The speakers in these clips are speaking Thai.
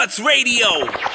Cuts Radio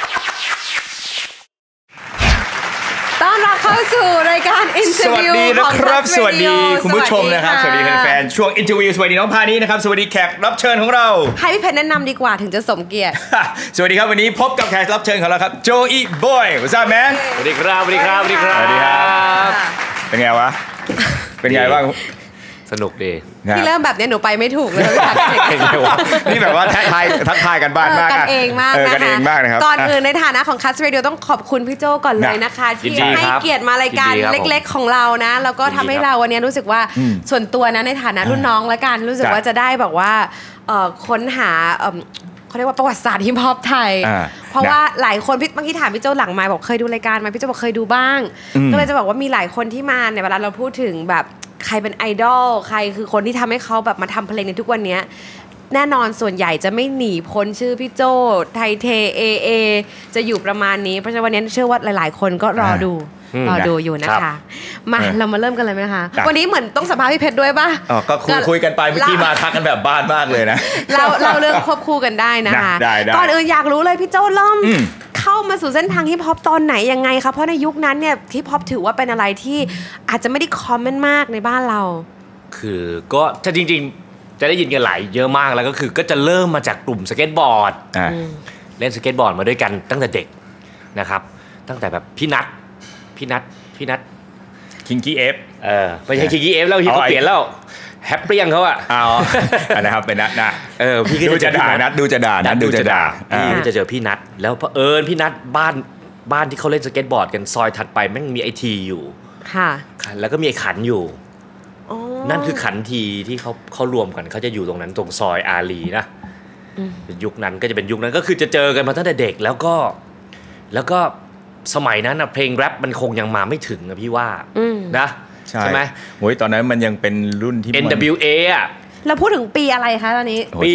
ต้อนรับเข้าสู่รายการอินเตอร์วิวของCuts Radio สวัสดีคุณผู้ชมนะครับสวัสดีแฟนๆช่วงอินเตอร์วิวสวัสดีน้องพานี้นะครับสวัสดีแขกรับเชิญของเราให้พี่เพชรแนะนำดีกว่าถึงจะสมเกียรติสวัสดีครับวันนี้พบกับแขกรับเชิญของเราครับโจอี้บอย What's up man สวัสดีครับสวัสดีครับสวัสดีครับสวัสดีครับเป็นไงวะเป็นไงบ้างสนุกดีที่เริ่มแบบนี้หนูไปไม่ถูกเลยนี่แบบว่าทักทายกันบ้านมากกันเองมากนะคะกันเองมากนะครับก่อนอื่นในฐานะของ Cuts Radio ต้องขอบคุณพี่โจก่อนเลยนะคะที่ให้เกียรติมารายการเล็กๆของเรานะแล้วก็ทำให้เราวันนี้รู้สึกว่าส่วนตัวนะในฐานะรุ่นน้องและกันรู้สึกว่าจะได้แบบว่าค้นหาเขาเรียกว่าประวัติศาสตร์ฮิปฮอปไทยเพราะว่าหลายคนเมื่อกี้ถามพี่โจหลังไมค์บอกเคยดูรายการไหมพี่โจบอกเคยดูบ้างก็เลยจะบอกว่ามีหลายคนที่มาเนี่ยเวลาเราพูดถึงแบบใครเป็นไอดอลใครคือคนที่ทำให้เขาแบบมาทำเพลงในทุกวันนี้แน่นอนส่วนใหญ่จะไม่หนีพ้นชื่อพี่โจไทเทเอจะอยู่ประมาณนี้เพราะฉะนั้นวันนี้เชื่อว่าหลายๆคนก็รอดูอยู่นะคะมาเรามาเริ่มกันเลยไหมคะวันนี้เหมือนต้องสัมภาษณ์พี่เพชรด้วยป่ะก็คุยกันไปเมื่อกี้มาทักกันแบบบ้านมากเลยนะเราเรื่องควบคู่กันได้นะคะก่อนอื่นอยากรู้เลยพี่โจเริ่มเข้ามาสู่เส้นทางฮิปฮอปตอนไหนยังไงคะเพราะในยุคนั้นเนี่ยฮิปฮอปถือว่าเป็นอะไรที่อาจจะไม่ได้คอมเมนต์มากในบ้านเราคือก็ถ้าจริงๆจะได้ยินกันหลายเยอะมากแล้วก็คือก็จะเริ่มมาจากกลุ่มสเก็ตบอร์ดเล่นสเก็ตบอร์ดมาด้วยกันตั้งแต่เด็กนะครับตั้งแต่แบบพี่นัทคิงกี้เอฟไม่ใช่คิงกี้เอฟแล้วพี่เขาเปลี่ยนแล้วแฮปเปี้ยงเขาอ่ะนะครับเป็นนัทนะพี่ก็จะด่านัทดูจะด่าพี่ก็จะเจอพี่นัทแล้วเผอิญพี่นัทบ้านที่เขาเล่นสเก็ตบอร์ดกันซอยถัดไปแม่งมีไอทีอยู่ค่ะแล้วก็มีไอขันอยู่นั่นคือขันทีที่เขารวมกันเขาจะอยู่ตรงนั้นตรงซอยอารีนะยุคนั้นก็จะเป็นยุคนั้นก็คือจะเจอกันมาตั้งแต่เด็กแล้วก็สมัยนั้นนะเพลงแรปมันคงยังมาไม่ถึงนะพี่ว่านะใช่ไหมโอ้ยตอนนั้นมันยังเป็นรุ่นที่ NWA อ่ะเราพูดถึงปีอะไรคะตอนนี้ปี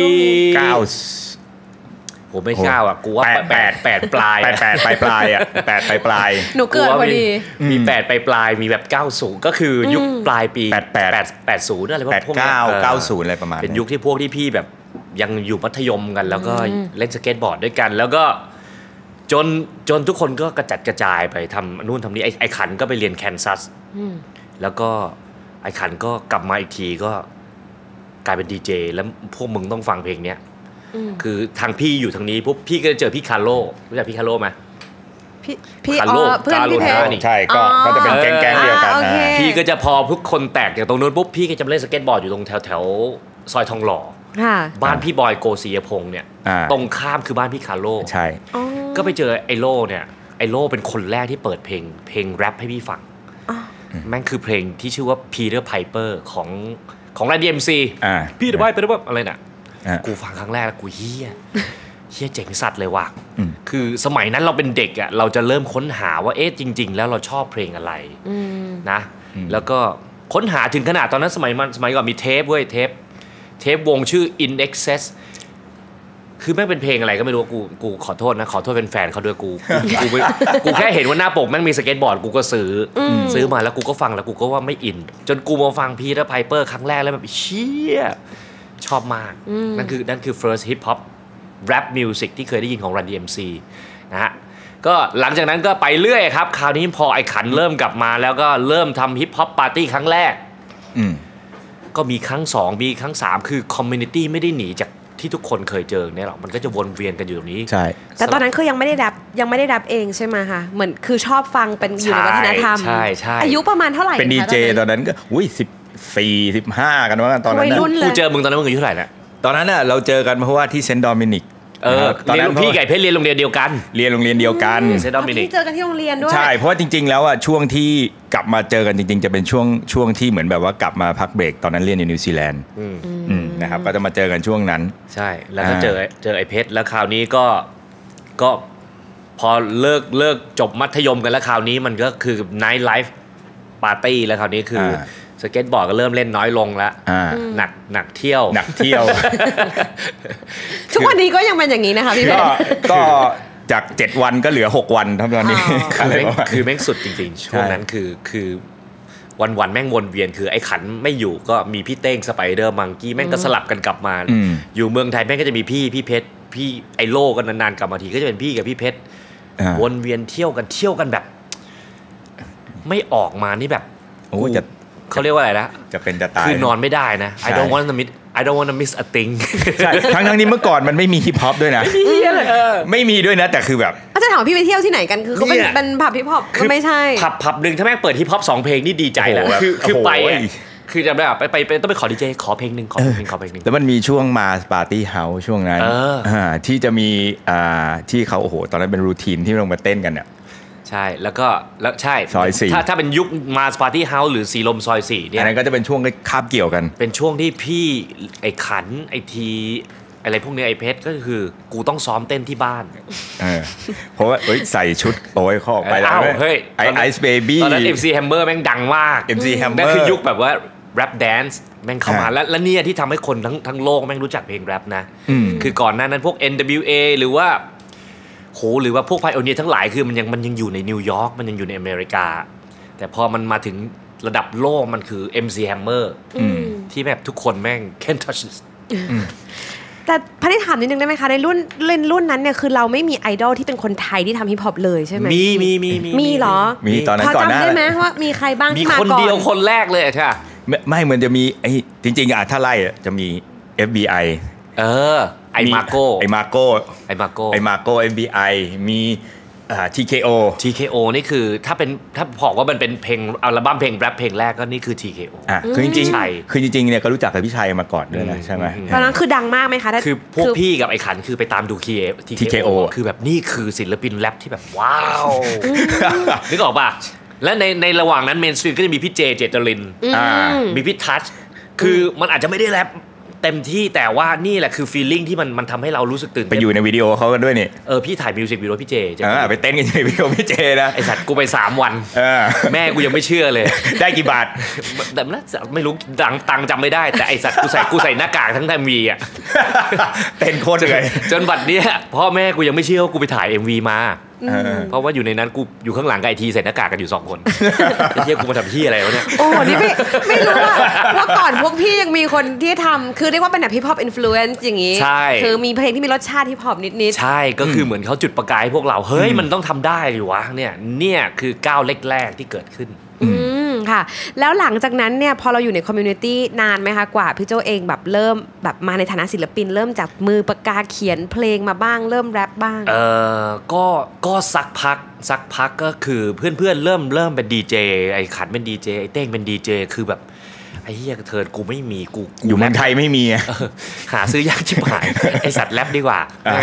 9 ผมไม่9อ่ะกูว่า8ปลายอ่ะ8ปลายหนูเกิดพอดีมี8ปลายมีแบบ90ก็คือยุคปลายปี80อะไรพวกนี้ 90อะไรประมาณเป็นยุคที่พวกที่พี่แบบยังอยู่มัธยมกันแล้วก็เล่นสเก็ตบอร์ดด้วยกันแล้วก็จนทุกคนก็กระจัดกระจายไปทำนู่นทำนี่ไอขันก็ไปเรียนแคนซัสแล้วก็ไอขันก็กลับมาอีกทีก็กลายเป็นดีเจแล้วพวกมึงต้องฟังเพลงเนี้ยคือทางพี่อยู่ทางนี้ปุ๊บพี่ก็จะเจอพี่คาร์โลรู้จักพี่คาร์โลไหมพี่คาร์โลเพื่อนพี่เพชรใช่ก็จะเป็นแก๊งเดียวกันพี่ก็จะพอทุกคนแตกจากตรงนู้นปุ๊บพี่ก็จะมาเล่นสเก็ตบอร์ดอยู่ตรงแถวซอยทองหล่อบ้านพี่บอยโกศรียพงษ์เนี่ยตรงข้ามคือบ้านพี่คาร์โลใช่ก็ไปเจอไอโลเนี่ยไอโลเป็นคนแรกที่เปิดเพลงแรปให้พี่ฟังแม่งคือเพลงที่ชื่อว่า Peter Piper ของ Run DMC Peter Piper อะไรน่ะกูฟังครั้งแรกแล้วกูเฮียเจ๋งสัตว์เลยว่ะคือสมัยนั้นเราเป็นเด็กอ่ะเราจะเริ่มค้นหาว่าเอ๊ะจริงๆแล้วเราชอบเพลงอะไรนะแล้วก็ค้นหาถึงขนาดตอนนั้นสมัยก่อนมีเทปเว้ยเทปวงชื่อ In Excess คือแม่งเป็นเพลงอะไรก็ไม่รู้กูขอโทษนะขอโทษเป็นแฟนเขาด้วยกูแค่เห็นว่าหน้าปกแม่งมีสเก็ตบอร์ดกูก็ซื้อมาแล้วกูก็ฟังแล้วกูก็ว่าไม่อินจนกูมาฟังพีเตอร์ไพเปอร์ครั้งแรกแล้วแบบเชี่ยชอบมากนั่นคือ first hip hop rap music ที่เคยได้ยินของ Run DMC นะฮะก็หลังจากนั้นก็ไปเรื่อยครับคราวนี้พอไอ้ขันเริ่มกลับมาแล้วก็เริ่มทำฮิปฮอปปาร์ตี้ครั้งแรกก็มีครั้ง2มีครั้ง3คือคอมมูนิตี้ไม่ได้หนีจากที่ทุกคนเคยเจอเนี่ยหรอกมันก็จะวนเวียนกันอยู่ตรงนี้ใช่แต่ตอนนั้นคือยังไม่ได้รับเองใช่ไหมคะเหมือนคือชอบฟังเป็นอยู่ในวัฒนธรรมใช่อายุประมาณเท่าไหร่เป็นดีเจตอนนั้นก็14-15กันว่าตอนนั้นกูเจอมึงตอนนั้นมึงอายุเท่าไหร่นะตอนนั้นน่ะเราเจอกันเพราะว่าที่เซนต์โดมินิกตอนนั้นพี่ไก่เพชรเรียนโรงเรียนเดียวกันเดียวกันเซนต์โดมินิกเจอกันที่โรงเรียนด้วยใช่เพราะว่าจริงๆแล้วอ่ะช่วงที่กลับมาเจอกันจริงๆจะเป็นช่วงที่เหมือนแบบว่ากลับมาพักเบรกตอนนั้นเรียนอยู่นิวซีแลนด์นะครับก็จะมาเจอกันช่วงนั้นใช่แล้วก็เจอไอ้เพชรแล้วคราวนี้ก็พอเลิกจบมัธยมกันแล้วคราวนี้มันก็คือไนท์ไลฟ์ปาร์ตี้แล้วคราวนี้คือสเก็ตบอร์ดก็เริ่มเล่นน้อยลงแล้วหนักเที่ยวทุกวันนี้ก็ยังเป็นอย่างนี้นะคะพี่เพชรก็จาก7วันก็เหลือ6วันตอนนี้คือแม่งสุดจริงๆช่วงนั้นคือวันแม่งวนเวียนคือไอ้ขันไม่อยู่ก็มีพี่เต้งสไปเดอร์มังกี้แม่งก็สลับกันกลับมาอยู่เมืองไทยแม่งก็จะมีพี่เพชรพี่ไอโลกันนานๆกลับมาทีก็จะเป็นพี่กับพี่เพชรวนเวียนเที่ยวกันแบบไม่ออกมานี่แบบโอ้จะเขาเรียกว่าอะไรนะจะเป็นจะตายคือนอนไม่ได้นะ I don't want to miss a thing ใช่ทั้งนี้เมื่อก่อนมันไม่มีฮิปฮอปด้วยนะไม่มีด้วยนะแต่คือแบบก็จะถามพี่ไปเที่ยวที่ไหนกันคือเขาเป็นผับฮิปฮอปก็ไม่ใช่ผับนึงถ้าแม่งเปิดฮิปฮอป2เพลงนี่ดีใจแล้วคือไปคือจะแบบไปต้องไปขอดีเจขอเพลงนึงแล้วมันมีช่วงมาปาร์ตี้เฮาส์ช่วงนั้นที่จะมีที่เขาโอ้โหตอนนั้นเป็นรูทีนที่ลงมาเต้นกันเนี่ยใช่แล้วใช่ซอย4 ถ้าเป็นยุคมาปาร์ตี้เฮาส์หรือสีลมซอย4เนี่ยอันนั้นก็จะเป็นช่วงคาบเกี่ยวกันเป็นช่วงที่พี่ไอ้ขันไอ้ทีอะไรพวกนี้ไอ้เพชรก็คือกูต้องซ้อมเต้นที่บ้านเพราะว่าใส่ชุดโอ้ยเขาออกไปแล้วเฮ้ยไอซ์เบบี้ตอนนั้น MC Hammer แม่งดังมาก MC Hammer นั่นคือยุคแบบว่าแรปแดนซ์แม่งเข้ามาแล้วเนี่ยที่ทำให้คนทั้งโลกแม่งรู้จักเพลงแรปนะคือก่อนหน้านั้นพวก NWA หรือว่าพวกไพโอเนียร์ทั้งหลายคือมันยังอยู่ในนิวยอร์กมันยังอยู่ในอเมริกาแต่พอมันมาถึงระดับโลกมันคือ MC Hammer ที่แบบทุกคนแม่ง can't touch this แต่พันธิถามนิดนึงได้ไหมคะในรุ่นนั้นเนี่ยคือเราไม่มีไอดอลที่เป็นคนไทยที่ทำฮิปฮอปเลยใช่ไหมมีเหรอมีตอนนั้นก่อนหน้าจำได้ไหมว่ามีใครบ้างที่มาก่อนมีคนเดียวคนแรกเลยใช่ไหมไม่เหมือนจะมีไอ้จริงๆถ้าไล่จะมี FBI ไอมาโก้ FBI มีTKO นี่คือถ้าบอกว่ามันเป็นเพลงอัลบั้มเพลงแรปเพลงแรกก็นี่คือ TKO คือจริงๆเนี่ยก็รู้จักกับพี่ชัยมาก่อนด้วยนะใช่ไหมตอนนั้นคือดังมากไหมคะคือพวกพี่กับไอ้ขันคือไปตามดู TKO คือแบบนี่คือศิลปินแรปที่แบบว้าวนึกออกป่ะและในระหว่างนั้นเมนสตรีมก็จะมีพี่เจตรินมีพี่ทัชคือมันอาจจะไม่ได้แรปเต็มที่แต่ว่านี่แหละคือฟีลลิ่งที่มันทำให้เรารู้สึกตื่นไปอยู่ในวิดีโอเขากันด้วยนี่พี่ถ่ายมิวสิกวิดีโอพี่เจไปเต้นกันในวิดีโอพี่เจนะไอสัตว์กูไป3 วันแม่กูยังไม่เชื่อเลยได้กี่บาทแต่ไม่รู้ตังจำไม่ได้แต่ไอสัตว์กูใส่หน้ากากทั้งMVอ่ะเต้นโคตรเลยจนบัดเนี้ยพ่อแม่กูยังไม่เชื่อว่ากูไปถ่าย MV มาเพราะว่าอยู่ในนั้นกูอยู่ข้างหลังกับไอทีใส่หน้ากากกันอยู่2 คนไอ้เหี้ยกูมาทำที่อะไรวะเนี่ยโอ้นี่ไม่รู้ว่าก่อนพวกพี่ยังมีคนที่ทำคือเรียกว่าเป็นแบบฮิปฮอปอินฟลูเอนซ์อย่างงี้คือมีเพลงที่มีรสชาติฮิปฮอปนิดๆใช่ก็คือเหมือนเขาจุดประกายพวกเราเฮ้ยมันต้องทำได้ดิวะเนี่ยคือก้าวแรกๆที่เกิดขึ้นค่ะแล้วหลังจากนั้นเนี่ยพอเราอยู่ในคอมมูนิตี้นานไหมคะกว่าพี่โจเองแบบเริ่มแบบมาในฐานะศิลปินเริ่มจากมือปากกาเขียนเพลงมาบ้างเริ่มแรปบ้างก็สักพักก็คือเพื่อนๆเริ่มเป็นดีเจไอ้ขันเป็นดีเจไอ้เต้งเป็นดีเจคือแบบไอ้เหี้ยเถิดกูไม่มีกูอยู่เมืองไทยไม่มีหาซื้อยากชิบหายไอ้สัตว์แรปดีกว่า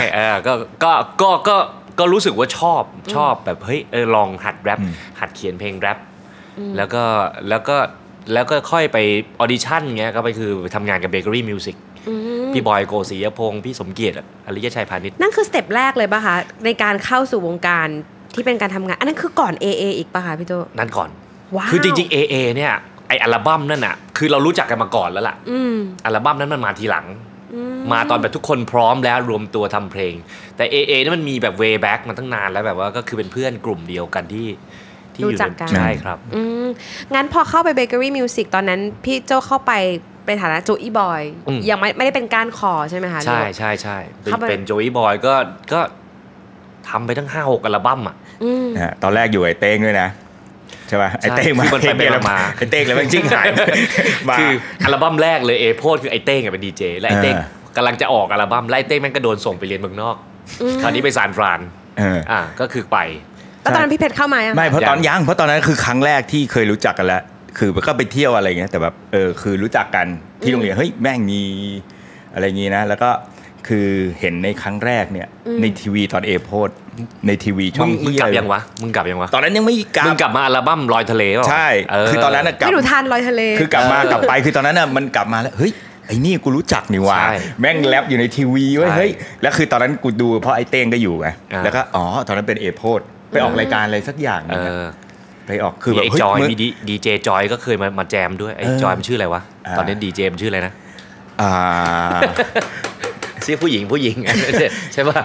ก็รู้สึกว่าชอบแบบเฮ้ยลองหัดแรปหัดเขียนเพลงแรปแล้วก็ค่อยไปออดิชั่นเงี้ยก็ไปทำงานกับเบเกอรี่มิวสิกพี่บอยโกศิยพงศ์พี่สมเกียรติอริยชัยพานิชนั่นคือสเต็ปแรกเลยป่ะคะในการเข้าสู่วงการที่เป็นการทำงานอันนั้นคือก่อน AA อีกป่ะคะพี่โจนั่นก่อนคือจริงๆ AA เนี่ยไออัลบั้มนั่นน่ะคือเรารู้จักกันมาก่อนแล้วล่ะอัลบั้มนั้นมันมาทีหลังมาตอนแบบทุกคนพร้อมแล้วรวมตัวทำเพลงแต่ AA นี่มันมีแบบ way back มาตั้งนานแล้วแบบว่าก็คือเป็นเพื่อนกลุ่มเดียวกันที่รู้จักกันใช่ครับงั้นพอเข้าไปเบเกอรี่มิวสิกตอนนั้นพี่โจเข้าไปในฐานะโจอี้บอยยังไม่ได้เป็นการขอใช่ไหมคะใช่เป็นโจอี้บอยก็ทำไปทั้ง 5-6 อัลบั้มอ่ะตอนแรกอยู่ไอ้เต้งด้วยนะใช่ป่ะไอ้เต้งมาไอ้เต้งแล้วมันจริงหายคืออัลบั้มแรกเลยโพสคือไอ้เต้งเป็นดีเจและไอ้เต้งกำลังจะออกอัลบั้มไล่เต้งแม่งก็โดนส่งไปเรียนเมืองนอกคราวนี้ไปซานฟรานก็คือไปแล้วตอนนั้นพี่เพชรเข้ามาไม่เพราะตอนนั้นคือครั้งแรกที่เคยรู้จักกันแล้วคือก็ไปเที่ยวอะไรเงี้ยแต่แบบคือรู้จักกันที่โรงเรียนเฮ้ยแม่งมีอะไรงี้นะแล้วก็คือเห็นในครั้งแรกเนี่ยในทีวีตอนโพสในทีวีช่องมึงกลับยังวะตอนนั้นยังไม่กลับมึงกลับมาอัลบั้มลอยทะเลใช่คือตอนนั้นกลับไม่ดูทันลอยทะเลคือกลับไปคือตอนนั้นน่ะมันกลับมาแล้วเฮ้ยไอ้นี่กูรู้จักนี่ว่าแม่งแรปอยู่ในทีวีเว้ยเฮ้ยแล้วคือตอนนั้นกูดูเพราะไอ้เต้งก็อยู่ไงแล้วก็ตอนนั้นเป็นโพสไปออกรายการอะไรสักอย่างนึงไปออกคือแบบไอ้จอยมีดีเจจอยก็เคยมาแจมด้วยไอ้จอยมันชื่ออะไรวะตอนนี้ดีเจมันชื่ออะไรนะชื่อผู้หญิงใช่ป่ะ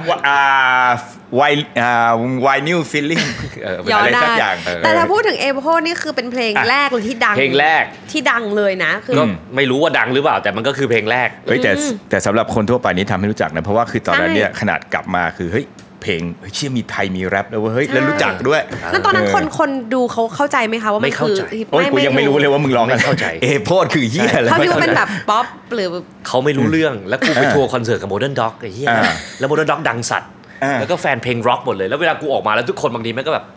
วายนิวฟีลลิ่งอะไรสักอย่างแต่ถ้าพูดถึงเอโพนี่คือเป็นเพลงแรกเลยที่ดังเพลงแรกที่ดังเลยนะคือก็ไม่รู้ว่าดังหรือเปล่าแต่มันก็คือเพลงแรกแต่สำหรับคนทั่วไปนี้ทำให้รู้จักนะเพราะว่าคือตอนนั้นเนี่ยขนาดกลับมาคือเฮ้ยเพลงเชื่อมีไทยมีแรปแล้วเฮ้ยแล้วรู้จักด้วยแล้วตอนนั้นคนดูเขาเข้าใจไหมคะว่ามันคือโอ้ยกูยังไม่รู้เลยว่ามึงร้องไม่เข้าใจโพดคือเหี้ยอะไรเขาคิดว่าเป็นแบบป๊อปหรือเขาไม่รู้เรื่องแล้วกูไปทัวร์คอนเสิร์ตกับโมเดิร์นด็อกไอ้เหี้ยแล้วโมเดิร์นด็อกดังสัตว์แล้วก็แฟนเพลงร็อกหมดเลยแล้วเวลากูออกมาแล้วทุกคนบางทีมันก็แบบ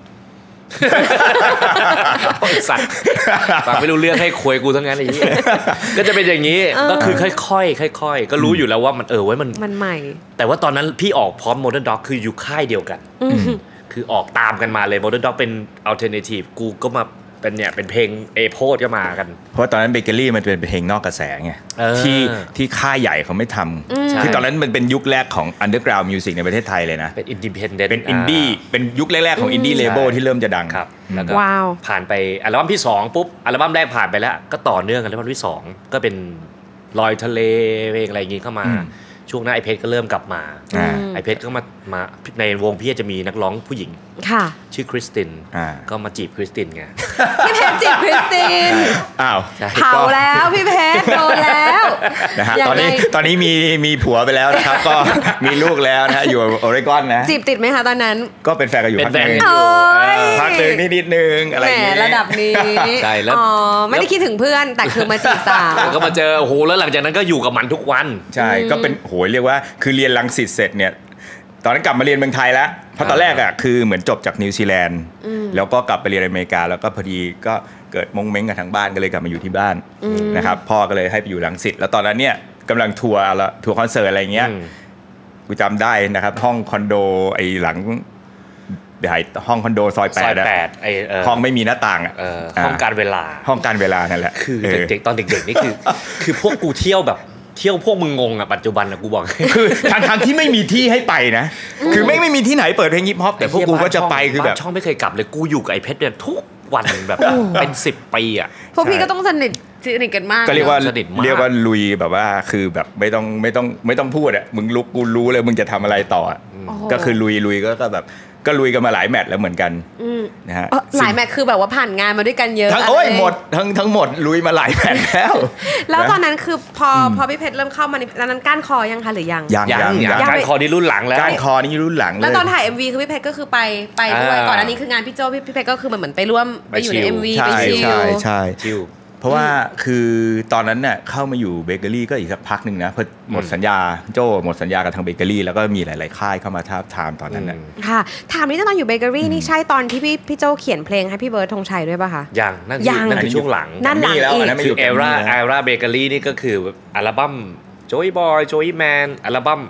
สัตว์ฟังไม่รู้เรื่องให้คุยกูทั้งนั้นไอ้เหี้ยก็จะเป็นอย่างนี้ก็คือค่อยๆก็รู้อยู่แล้วว่ามันไว้มันใหม่แต่ว่าตอนนั้นพี่ออกพร้อม Modern Dog คืออยู่ค่ายเดียวกันคือออกตามกันมาเลย Modern Dog เป็น Alternative กูก็มาเป็นเพลงเอโพดก็มากันเพราะตอนนั้นเบเกอรี่มันเป็นเพลงนอกกระแสไงที่ค่ายใหญ่เขาไม่ทำคือตอนนั้นมันเป็นยุคแรกของ Underground Music ในประเทศไทยเลยนะเป็น Independent เป็นอินดี้เป็นยุคแรกๆของอินดี้เลเบลที่เริ่มจะดังครับแล้วก็ผ่านไปอัลบั้มที่2ปุ๊บอัลบั้มแรกผ่านไปแล้วก็ต่อเนื่องกันอัลบั้มที่2ก็เป็นลอยทะเลเพลงอะไรอย่างงี้เข้ามาช่วงนั้นไอเพชรก็เริ่มกลับมาไอเพชรก็มาในวงพี่จะมีนักร้องผู้หญิงชื่อคริสตินก็มาจีบคริสตินไงพี่เพชรจีบคริสตินอ้าวเผาแล้วพี่เพชรโดนแล้วนะฮะตอนนี้มีผัวไปแล้วนะครับก็มีลูกแล้วนะอยู่โอเรกอนนะจีบติดไหมคะตอนนั้นก็เป็นแฟนกันอยู่พักนึงนิดนึงอะไรอย่างงี้ระดับนี้ใช่แล้วไม่ได้คิดถึงเพื่อนแต่คือมาจีบสาวก็มาเจอโอ้โหแล้วหลังจากนั้นก็อยู่กับมันทุกวันใช่ก็เป็นโหเรียกว่าคือเรียนรังสิตเสร็จเนี่ยตอนนั้นกลับมาเรียนเมืองไทยแล้วเพราะตอนแรกอ่ะคือเหมือนจบจากนิวซีแลนด์แล้วก็กลับไปเรียนอเมริกาแล้วก็พอดีก็เกิดมงเม้งกันทางบ้านก็เลยกลับมาอยู่ที่บ้านนะครับพ่อก็เลยให้ไปอยู่รังสิตแล้วตอนนั้นเนี่ยกำลังทัวร์คอนเสิร์ตอะไรเงี้ยกูจำได้นะครับห้องคอนโดไอ้หลังห้องคอนโดซอย8ห้องไม่มีหน้าต่างห้องการเวลานั่นแหละคือเด็กตอนเด็กๆนี่คือพวกกูเที่ยวแบบเที่ยวพวกมึงงงอ่ะปัจจุบันอ่ะกูบอกคือทางที่ไม่มีที่ให้ไปนะคือไม่มีที่ไหนเปิดเพลงฮิปฮอปแต่พวกกูก็จะไปคือแบบช่องไม่เคยกลับเลยกูอยู่กับไอ้เพชรเนี่ยทุกวันแบบเป็น10 ปีอ่ะพวกพี่ก็ต้องสนิทกันมากก็เรียกว่าลุยแบบว่าคือแบบไม่ต้องพูดอ่ะมึงลุกกูรู้เลยมึงจะทำอะไรต่อก็คือลุยก็แบบก็ลุยกันมาหลายแมตช์แล้วเหมือนกันนะฮะหลายแมตช์คือแบบว่าผ่านงานมาด้วยกันเยอะหมดทั้งหมดลุยมาหลายแมตช์แล้วตอนนั้นคือพอพี่เพชรเริ่มเข้ามาตอนนั้นก้านคอยังคะหรือยังก้านคอนี่รุ่นหลังแล้วก้านคอนี่รุ่นหลังเลยแล้วตอนถ่าย MV คือพี่เพชรก็คือไปด้วยก่อนอันนี้คืองานพี่โจพี่เพชรก็คือเหมือนไปร่วมไปอยู่ใน MV ไปชิลเพราะว่าคือตอนนั้นเนี่ยเข้ามาอยู่เบเกอรี่ก็อีกสักพักหนึ่งนะพอหมดสัญญาหมดสัญญากับทางเบเกอรี่แล้วก็มีหลายๆค่ายเข้ามาทาบทามตอนนั้นน่ะค่ะถามนี้ตอนอยู่เบเกอรี่นี่ใช่ตอนที่พี่โจเขียนเพลงให้พี่เบิร์ดธงชัยด้วยป่ะคะยังนั่นคือช่วงหลังนั่นหลังอีกคือเอราเบเกอรี่นี่ก็คืออัลบั้มโจยบอยโจยแมนอัลบั้ม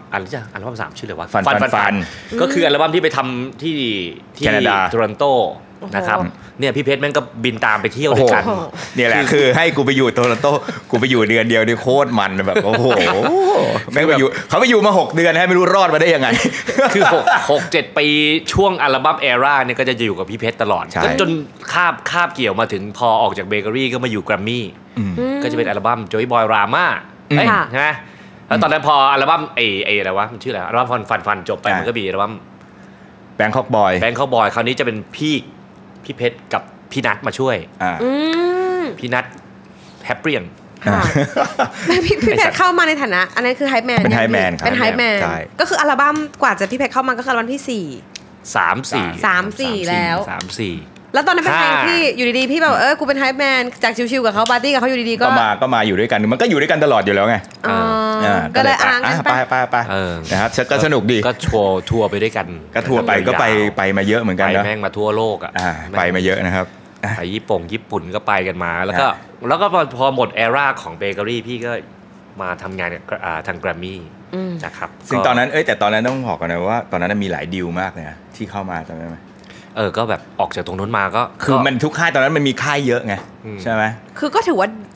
3ชื่ออะไรวะฟันก็คืออัลบั้มที่ไปทำที่แคนาดาโตรอนโตนะครับเนี่ยพี่เพชรแม่งก็บินตามไปเที่ยวด้วยกันเนี่ยแหละคือให้กูไปอยู่โตรอนโตกูไปอยู่เดือนเดียวนี่โคตรมันแบบโอ้โหแม่งไปอยู่เขาไปอยู่มา6 เดือนให้ไม่รู้รอดมาได้ยังไงคือ6-7 ปีช่วงอัลบั้มเอราเนี่ยก็จะอยู่กับพี่เพชรตลอดก็จนคาบเกี่ยวมาถึงพอออกจากเบเกอรี่ก็มาอยู่แกรมมี่ก็จะเป็นอัลบั้มโจยบอยราม่าใช่ไหมแล้วตอนนั้นพออัลบั้มอะไรวะมันชื่ออะไรอัลบั้มฟันจบไปมันก็มีอัลบั้มแบงคอกบอยคราวนี้จะเป็นพี่เพชรกับพี่นัทมาช่วยพี่นัทแฮปเปียนพี่เพชรเข้ามาในฐานะอันนั้นคือไฮแมนเป็นไฮแมนก็คืออัลบั้มกว่าจะพี่เพชรเข้ามาก็คืออัลบั้มที่ 3-4 แล้ว 3-4 แล้วตอนนั้นเป็นเพลงที่อยู่ดีๆพี่แบบกูเป็นไฮแมนจากชิวๆกับเขาปาร์ตี้กับเขาอยู่ดีๆก็มาอยู่ด้วยกันมันก็อยู่ด้วยกันตลอดอยู่แล้วไงก็เลยไปนะครับก็สนุกดีก็ทัวร์ไปด้วยกันก็ทัวร์ไปก็ไปมาเยอะเหมือนกันนะไปแม่งมาทั่วโลกไปมาเยอะนะครับไปญี่ปุ่นก็ไปกันมาแล้วก็พอหมดแอราของเบเกอรี่พี่ก็มาทำงานทางแกรมมี่นะครับซึ่งตอนนั้นแต่ตอนนั้นต้องบอกก่อนนะว่าตอนนั้นมีหลายดีลมากเลยนะที่เข้ามาจำได้ไหมก็แบบออกจากตรงนู้นมาก็คือมันทุกค่ายตอนนั้นมันมีค่ายเยอะไงใช่ไหมคือก็ถือว่า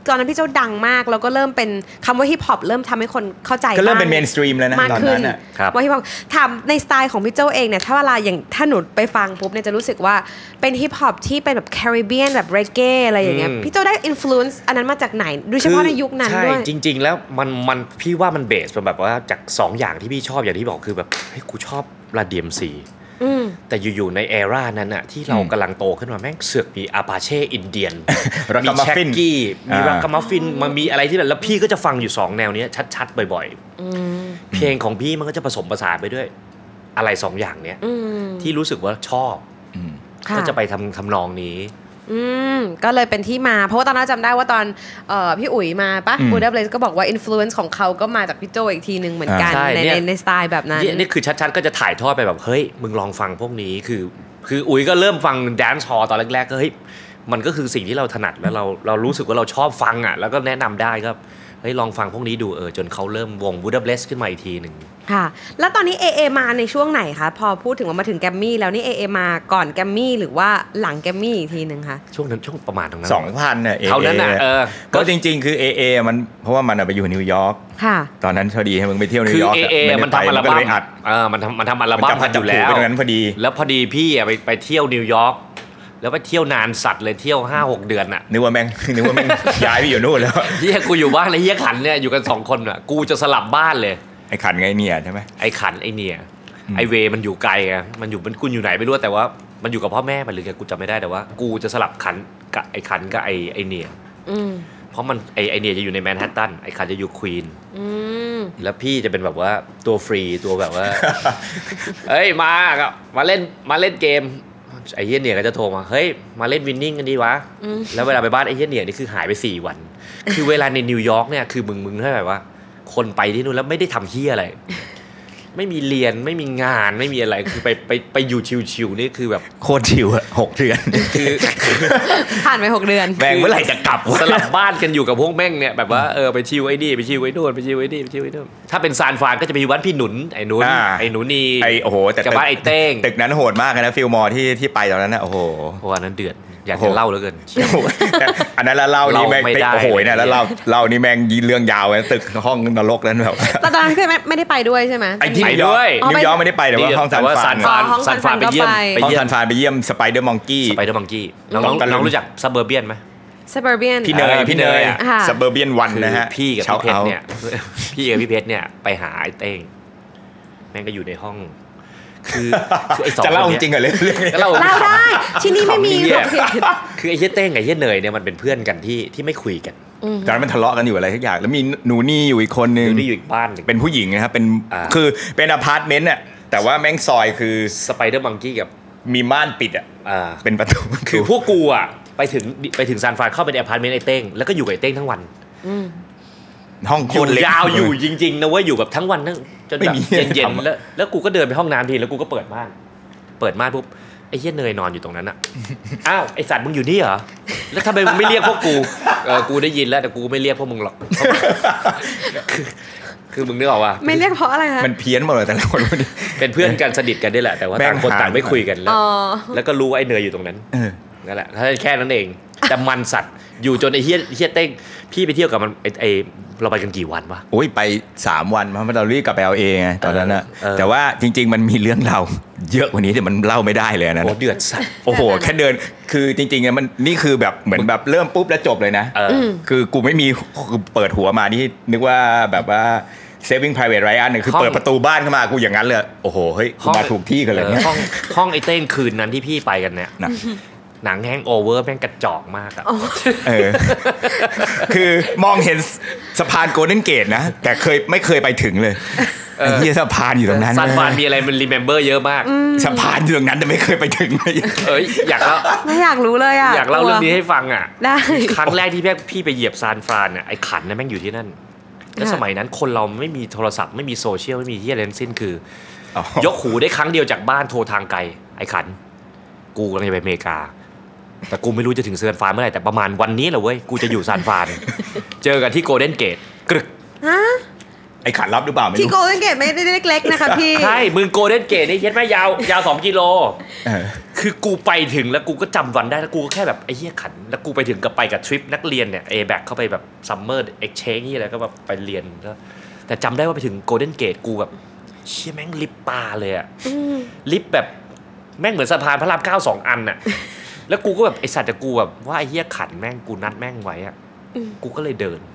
ตอนนั้นพี่โจดังมากแล้วก็เริ่มเป็นคำว่าฮิปฮอปเริ่มทำให้คนเข้าใจก็เริ่มเป็นเมนสตรีมแล้วนะตอนนั้นว่าฮิปฮอปถามในสไตล์ของพี่โจเองเนี่ยถ้าเวลาอย่างถ้าหนูไปฟังปุ๊บเนี่ยจะรู้สึกว่าเป็นฮิปฮอปที่เป็นแบบแคริบเบียนแบบเรเก้อะไรอย่างเงี้ยพี่โจได้อิทธิพลอันนั้นมาจากไหนโดยเฉพาะในยุคนั้นด้วยจริงๆแล้วมันพี่ว่ามันเบสแบบว่าจาก2อย่างที่พี่ชอบอย่างที่บอกคือแบบเฮ้ยกูชอบลาเดียมซีแต่อยู่ๆในเอรานั้นอะที่เรากำลังโตขึ้นมาแม่งเสือกมีอาปาเช่อินเดียนมีแช็กกี้มีรักกัมมัฟฟินมันมีอะไรที่แบบแล้วพี่ก็จะฟังอยู่2แนวนี้ชัดๆบ่อยๆเพลงของพี่มันก็จะผสมผสานไปด้วยอะไร2อย่างเนี้ยที่รู้สึกว่าชอบก็จะไปทำนองนี้ก็เลยเป็นที่มาเพราะว่าตอนนั้นจำได้ว่าตอนพี่อุ๋ยมาปะบูดาเบลสก็บอกว่าอิทธิพลของเขาก็มาจากพี่โจอีกทีนึงเหมือนกันในสไตล์แบบนั้นนี่คือชัดๆก็จะถ่ายทอดไปแบบเฮ้ยมึงลองฟังพวกนี้คืออุ๋ยก็เริ่มฟังแดนซ์ฮอลล์ตอนแรกๆก็เฮ้ยมันก็คือสิ่งที่เราถนัดแล้วเรารู้สึกว่าเราชอบฟังอ่ะแล้วก็แนะนำได้ก็เฮ้ยลองฟังพวกนี้ดูจนเขาเริ่มวงบูดาเบลสขึ้นมาอีกทีนึงค่ะแล้วตอนนี้ AA มาในช่วงไหนคะพอพูดถึงว่ามาถึงแกรมมี่แล้วนี่ AA มาก่อนแกรมมี่หรือว่าหลังแกรมมี่อีกทีนึงคะช่วงประมาณตรงนั้น 2,000 น่ะ AA เท่านั้นน่ะก็จริงๆคือ AA มันเพราะว่ามันไปอยู่นิวยอร์กตอนนั้นพอดีให้มึงไปเที่ยวนิวยอร์กคือ AA มันทำอัลบั้มมันทำอัลบั้มอยู่แล้วแล้วพอดีพี่ไปเที่ยวนิวยอร์กแล้วไปเที่ยวนานสัตว์เลยเที่ยว 5-6 เดือนน่ะนึกว่าแม่งย้ายไปอยู่นู่นแล้วเฮียกูอยู่บ้านเลยเฮียขันเนี่ยอยู่กัน2คนน่ะกูจะสลับบ้านเลยไอ้ขันไงเนี่ยใช่ไหมไอ้ขันไอ้เนี่ยไอ้เวมันอยู่ไกลไงมันอยู่กูอยู่ไหนไม่รู้แต่ว่ามันอยู่กับพ่อแม่มันหรือไงกูจำไม่ได้แต่ว่ากูจะสลับขันกับไอ้ขันกับไอ้เนี่ยเพราะมันไอ้เนี่ยจะอยู่ในแมนฮัตตันไอ้ขันจะอยู่ควีนแล้วพี่จะเป็นแบบว่าตัวฟรีตัวแบบว่าเฮ้ยมาเล่นเกมไอ้เฮียเนี่ยก็จะโทรมาเฮ้ยมาเล่นวินนิ่งกันดีวะแล้วเวลาไปบ้านไอ้เฮียเนี่ยนี่คือหายไป4 วันคือเวลาในนิวยอร์กเนี่ยคือมึงเท่าไหร่ว่าคนไปที่นู่นแล้วไม่ได้ทำเฮียอะไรไม่มีเรียนไม่มีงานไม่มีอะไรคือไปอยู่ชิวๆนี่คือแบบโคตรชิวอะ6 เดือนคือผ่านไป6 เดือนแม่งเมื่อไหร่จะกลับสลับบ้านกันอยู่กับพวกแม่งเนี่ยแบบว่าไปชิวไอ้นี่ไปชิวไอ้นู่นไปชิวไอ้นี่ไปชิวไอ้นู่นถ้าเป็นซานฟรานก็จะไปอยู่บ้านพี่หนุนไอ้หนุนนี่โอ้โหแต่บ้านไอ้เต้งตึกนั้นโหดมากนะฟิลมอร์ที่ไปตอนนั้นนะโอ้โหอันนั้นเดือดอยากจะเล่าเหลือเกินอันนั้นแล้วเล่านี่แม่งโอ้โหเนี่ยแล้วเล่านี่แม่งเรื่องยาวเลยตึกห้องนรกนั้นแบบตอนนั้นพี่ไม่ได้ไปด้วยใช่ไหมไอ้ที่นิวยอร์กไม่ได้ไปแต่ว่าห้องซานฟรานไปเยี่ยมห้องซานฟรานไปเยี่ยมสไปเดอร์มังกี้น้องรู้จักซับเบอร์เบียนไหม Suburban พี่เนยSuburban 1นะฮะพี่กับพี่เพชรเนี่ยไปหาไอ้เต้งแม่งก็อยู่ในห้องคือไอ้2จะเล่าจริงเหรอเรื่องเล่าได้ที่นี่ไม่มีคือไอ้เฮียเต้งกับไอ้เฮียเนยเนี่ยมันเป็นเพื่อนกันที่ไม่คุยกันตอนนั้นมันทะเลาะกันอยู่อะไรทุกอย่างแล้วมีหนูนี่อยู่อีกคนนึงหนูนี่อยู่อีกบ้านเป็นผู้หญิงนะครับคือเป็นอพาร์ตเมนต์น่ะแต่ว่าแม่งซอยคือสไปเดอร์มังกี้กับมีม่านปิดอ่ะเป็นประตูคือพวกกูอ่ะไปถึงซานฟรานเข้าไปในอพาร์ตเมนต์ไอ้เต้งแล้วก็อยู่กับไอ้เต้งทั้งวันห้องโคตรเล็กยาวอยู่จริงๆนะเว้ยอยู่แบบทั้งวันทั้งจนแบบเย็นๆแล้วกูก็เดินไปห้องน้ำทีแล้วกูก็เปิดม่านปุ๊บไอ้เหี้ยเนยนอนอยู่ตรงนั้นอ่ะอ้าวไอ้สัตว์มึงอยู่นี่เหรอแล้วทำไมมึงไม่เรียกพวกกูกูได้ยินแล้วแต่กูไม่เรียกพวกมึงหรอกคือมึงนึกออกว่าไม่เรียกเพราะอะไรคะมันเพี้ยนหมดเลยแต่ละคนเป็นเพื่อนกันสนิทกันได้แหละแต่ว่าต่างคนต่างไม่คุยกันแล้วก็รู้ว่าไอ้เนยอยู่ตรงนั้นนั่นแหละแค่นั้นเองแต่มันสัตว์อยู่จนไอ้เหี้ยเต้งพี่ไปเที่ยวกับมันไอ้เราไปกันกี่วันวะโอ้ยไป3 วันเพราะเรารีบกลับไปเอาเองไงตอนนั้นนะแต่ว่าจริงๆมันมีเรื่องเราเยอะกว่านี้แต่มันเล่าไม่ได้เลยนะโอ้เดือดสัตว์โอ้โหแค่เดินคือจริงๆมันนี่คือแบบเหมือนแบบเริ่มปุ๊บแล้วจบเลยนะคือกูไม่มีเปิดหัวมานี่นึกว่าแบบว่าSaving Private Ryan เนี่ยคือเปิดประตูบ้านเข้ามากูอย่างนั้นเลยโอ้โหเฮ้ยมาถูกที่กันเลยเนี่ยห้องไอ้เต้งคืนนั้นที่พี่ไปกันเนี่ยหนังแฮงโอเวอร์แม่งกระจอกมากอะคือมองเห็นสะพานโกลเด้นเกตนะแต่ไม่เคยไปถึงเลยไอ้เหี้ยสะพานอยู่ตรงนั้นสะพานมีอะไรมันรีเมมเบอร์เยอะมากสะพานอยู่ตรงนั้นแต่ไม่เคยไปถึงเลยอยากเล่าไม่อยากรู้เลยอะอยากเล่าเรื่องนี้ให้ฟังอะได้ครั้งแรกที่พี่ไปเหยียบซานฟรานเนี่ยไอ้ขันเนี่ยแม่งอยู่ที่นั่นแล้วสมัยนั้นคนเราไม่มีโทรศัพท์ไม่มีโซเชียลไม่มีที่อะไรทั้งสิ้นคือยกหูได้ครั้งเดียวจากบ้านโทรทางไกลไอ้ขันกูกำลังจะไปอเมริกาแต่กูไม่รู้จะถึงซานฟรานเมื่อไหร่แต่ประมาณวันนี้แหละเว้ยกูจะอยู่ซานฟรานเจอกันที่โกลเด้นเกตกรึกไอ้ขันรับหรือเปล่าไม่รู้ที่โกลเด้นเกตไม่ได้เล็กๆนะคะพี่ใช่มึงโกลเด้นเกตนี่เย็ดแม่ยาว2 กิโลคือกูไปถึงแล้วกูก็จำวันได้แล้วกูก็แค่แบบไอ้เหี้ยขันแล้วกูไปถึงกับไปกับทริปนักเรียนเนี่ยA-backเข้าไปแบบซัมเมอร์เอ็กซ์เชนจ์นี่อะไรก็แบบไปเรียนแล้วแต่จำได้ว่าไปถึงโกลเด้นเกตกูแบบเชี่ยแม่งลิฟต์ปลาเลยอะลิฟต์แบบแม่งเหมือนสะพานพระราม9 2 อันอะแล้วกูก็แบบไอสัตว์แต่กูแบบว่าไอ้เหี้ยขันแม่งกูนัดแม่งไว้อะกูก็เลยเดิน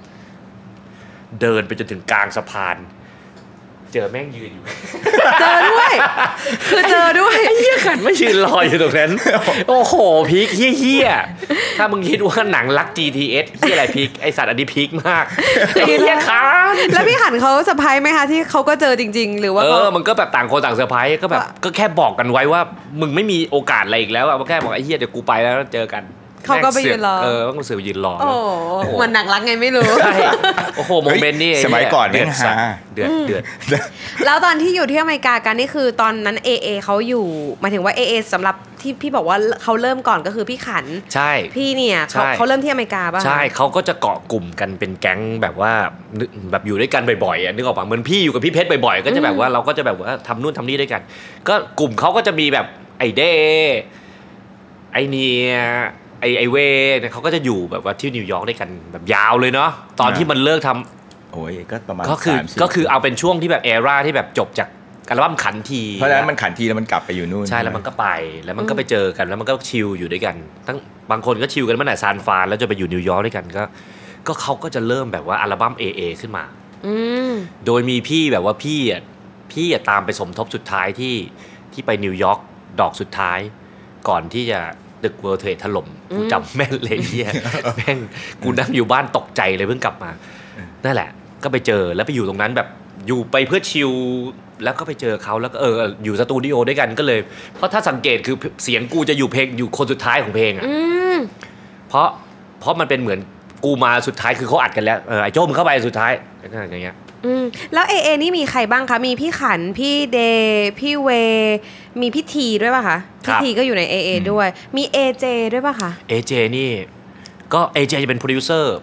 ไปจนถึงกลางสะพานเจอแม่งยืนอยู่เจอด้วยคือเจอด้วยไอ้เหี้ยขันไม่ยืนรออยู่ตรงนั้นโอ้โหพีคเหี้ยถ้ามึงคิดว่าหนังรัก GTS ที่อะไรพีคไอสัตว์อันนี้พีคมากไอ้เหี้ยขันแล้วพี่ขันเขาเซอร์ไพรส์ไหมคะที่เขาก็เจอจริงๆหรือว่ามันก็แบบต่างคนต่างเซอร์ไพรส์ก็แบบก็แค่บอกกันไว้ว่ามึงไม่มีโอกาสอะไรอีกแล้วอะแค่บอกไอ้เหี้ยเดี๋ยวกูไปแล้วเจอกันเขาก็ไปยืนรอต้องเสือยืนรอโอ้เหมือนหนังรักไงไม่รู้ใช่โอ้โหโมเมนต์นี่สมัยก่อนเนี่ยเดือดแล้วตอนที่อยู่ที่อเมริกากันนี่คือตอนนั้น AA เขาอยู่หมายถึงว่า AA สำหรับที่พี่บอกว่าเขาเริ่มก่อนก็คือพี่ขันใช่พี่เนี่ยเขาเริ่มที่อเมริกาป่ะใช่เขาก็จะเกาะกลุ่มกันเป็นแก๊งแบบว่าแบบอยู่ด้วยกันบ่อยๆนึกออกป่ะเหมือนพี่อยู่กับพี่เพชรบ่อยๆก็จะแบบว่าเราก็จะแบบว่าทำนู่นทำนี่ด้วยกันก็กลุ่มเขาก็จะมีแบบไอเด้ไอเนียไอเวเนี่ยเขาก็จะอยู่แบบว่าที่นิวยอร์กด้วยกันแบบยาวเลยเนาะตอนที่มันเลิกทำโอ้ยก็ประมาณก็คือเอาเป็นช่วงที่แบบเอราที่แบบจบจากอัลบั้มขันทีเพราะฉะนั้นมันขันทีแล้วมันกลับไปอยู่นู่นใช่แล้วมันก็ไปแล้วมันก็ไปเจอกันแล้วมันก็ชิลอยู่ด้วยกันทั้งบางคนก็ชิลกันมาตั้งแต่ซานฟรานแล้วจะไปอยู่นิวยอร์กด้วยกันก็เขาก็จะเริ่มแบบว่าอัลบั้ม AA ขึ้นมาโดยมีพี่แบบว่าพี่ตามไปสมทบสุดท้ายที่ไปนิวยอร์กดอกสุดท้ายก่อนที่จะตึก World Trade ถล่มกูจำแม่นเลยเหี้ยแม่งกูนั่งอยู่บ้านตกใจเลยเพิ่งกลับมานั่นแหละก็ไปเจอแล้วไปอยู่ตรงนั้นแบบอยู่ไปเพื่อชิลแล้วก็ไปเจอเขาแล้วก็อยู่สตูดิโอด้วยกันก็เลยเพราะถ้าสังเกตคือเสียงกูจะอยู่เพลงอยู่คนสุดท้ายของเพลงอ่ะเพราะมันเป็นเหมือนกูมาสุดท้ายคือเขาอัดกันแล้วไอ้โจ้มึงเข้าไปสุดท้ายอย่างเงี้ยแล้ว AA นี่มีใครบ้างคะมีพี่ขันพี่เดย์พี่เวมีพี่ทีด้วยป่ะคะพี่ทีก็อยู่ใน AA ด้วยมี AJ ด้วยป่ะคะ AJ นี่ก็ AJ จะเป็นโปรดิวเซอร์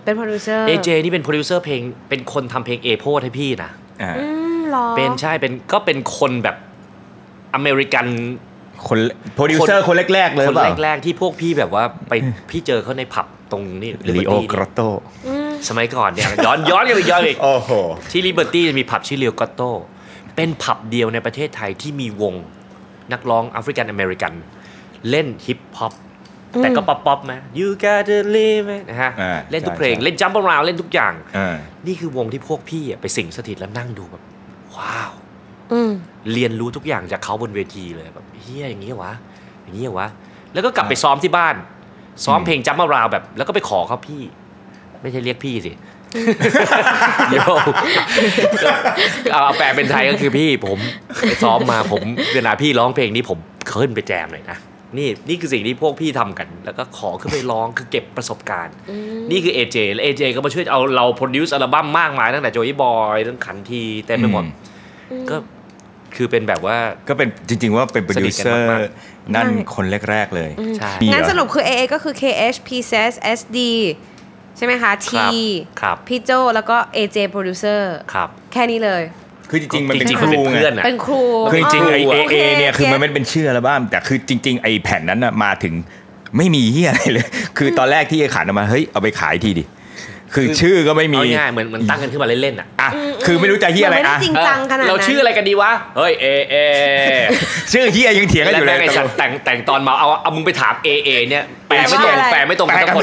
AJ นี่เป็นโปรดิวเซอร์เพลงเป็นคนทำเพลงโพสให้พี่นะเป็นใช่ก็เป็นคนแบบอเมริกันคนโปรดิวเซอร์คนแรกๆเลยคนแรกๆที่พวกพี่แบบว่าไปพี่เจอเขาในผับตรงนี้ลีโอกรอตโตสมัยก่อนเนี่ยย้อนอีกที่ลิเบอร์ตี้จะมีผับชื่อลีโอกรอตโตเป็นผับเดียวในประเทศไทยที่มีวงนักร้องแอฟริกันอเมริกันเล่นฮิปฮอปแต่ก็ป๊อปๆไหม You gotta live นะฮะเล่นทุกเพลงเล่นจัมป์อราวด์เล่นทุกอย่างนี่คือวงที่พวกพี่ไปสิงสถิตแล้วนั่งดูแบบว้าวเรียนรู้ทุกอย่างจากเขาบนเวทีเลยแบบเฮียอย่างนี้วะแล้วก็กลับไปซ้อมที่บ้านซ้อมเพลงจัมป์อราวด์แบบแล้วก็ไปขอเขาพี่ไม่ใช่เรียกพี่สิโย่เอาแปลเป็นไทยก็คือพี่ผมไปซ้อมมาผมเวลาพี่ร้องเพลงนี้ผมขึ้นไปแจมเลยนะนี่คือสิ่งที่พวกพี่ทำกันแล้วก็ขอขึ้นไปร้องคือเก็บประสบการณ์นี่คือ AJ และ AJ ก็มาช่วยเอาเราโปรดิวซ์อัลบั้มมากมายตั้งแต่โจยบอยตั้งขันทีเต็มไปหมดก็คือเป็นแบบว่าก็เป็นจริงๆว่าเป็นโปรดิวเซอร์นั่นคนแรกๆเลยใช่งั้นสรุปคือ AA ก็คือ KH PSS SD ใช่ไหมคะ T พี่โจแล้วก็ AJ Producer แค่นี้เลยคือจริงๆมันเป็นครูไงเป็นครูคือจริงๆไอ้ AA เนี่ยคือมันไม่เป็นชื่ออัลบั้มแต่คือจริงๆไอ้แผ่นนั้นน่ะมาถึงไม่มีเหี้ยอะไรเลยคือตอนแรกที่ไอ้ขันออกมาเฮ้ยเอาไปขายทีดิคือชื่อก็ไม่มีง่ายเหมือนตั้งกันขึ้นมาเล่นๆอ่ะคือไม่รู้จะเหี้ยอะไรอ่ะจริงจังขนาดนั้นเราชื่ออะไรกันดีวะเฮ้ย AA ชื่อเหี้ยยังเถียงกันอยู่เลยไอ้สัตว์แต่งตอนมาเอามึงไปถาม AA เนี่ยแปลไม่ตรงกันทุกคน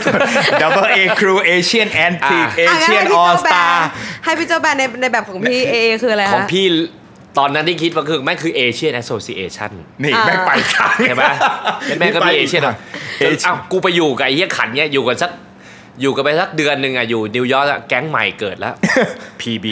Double A Crew Asian Antique Asian All Star ให้พี่เจ้าแบนในแบบของพี่ AA คืออะไรของพี่ตอนนั้นที่คิดว่าคือแม่งคือ Asian Association นี่แม่งไปใช่ไหมแม่งก็มี Asian อ้าวกูไปอยู่กับไอ้เหี้ยขันเนี่ยอยู่กันไปสักเดือนนึงอ่ะอยู่นิวยอร์กแก๊งใหม่เกิดแล้ว PB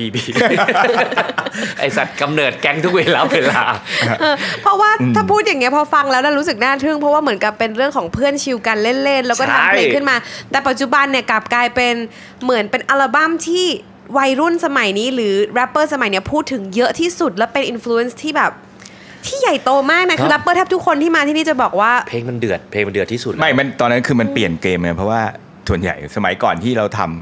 ไอสัตว์กำเนิดแก๊งทุกเวลาเพราะว่าถ้าพูดอย่างเงี้ยพอฟังแล้วน่ารู้สึกน่าทึ่งเพราะว่าเหมือนกับเป็นเรื่องของเพื่อนชิลกันเล่นๆแล้วก็ทำเพลงขึ้นมาแต่ปัจจุบันเนี่ยกลับกลายเป็นเหมือนเป็นอัลบั้มที่วัยรุ่นสมัยนี้หรือแรปเปอร์สมัยเนี้ยพูดถึงเยอะที่สุดและเป็นอินฟลูเอนซ์ที่แบบที่ใหญ่โตมากนะคือแรปเปอร์แทบทุกคนที่มาที่นี่จะบอกว่าเพลงมันเดือดที่สุดไม่มันตอนนั้นคือมันเปลี่ยนเกมไงเพราะว่าส่วนใหญ่สมัยก่อนที่เราท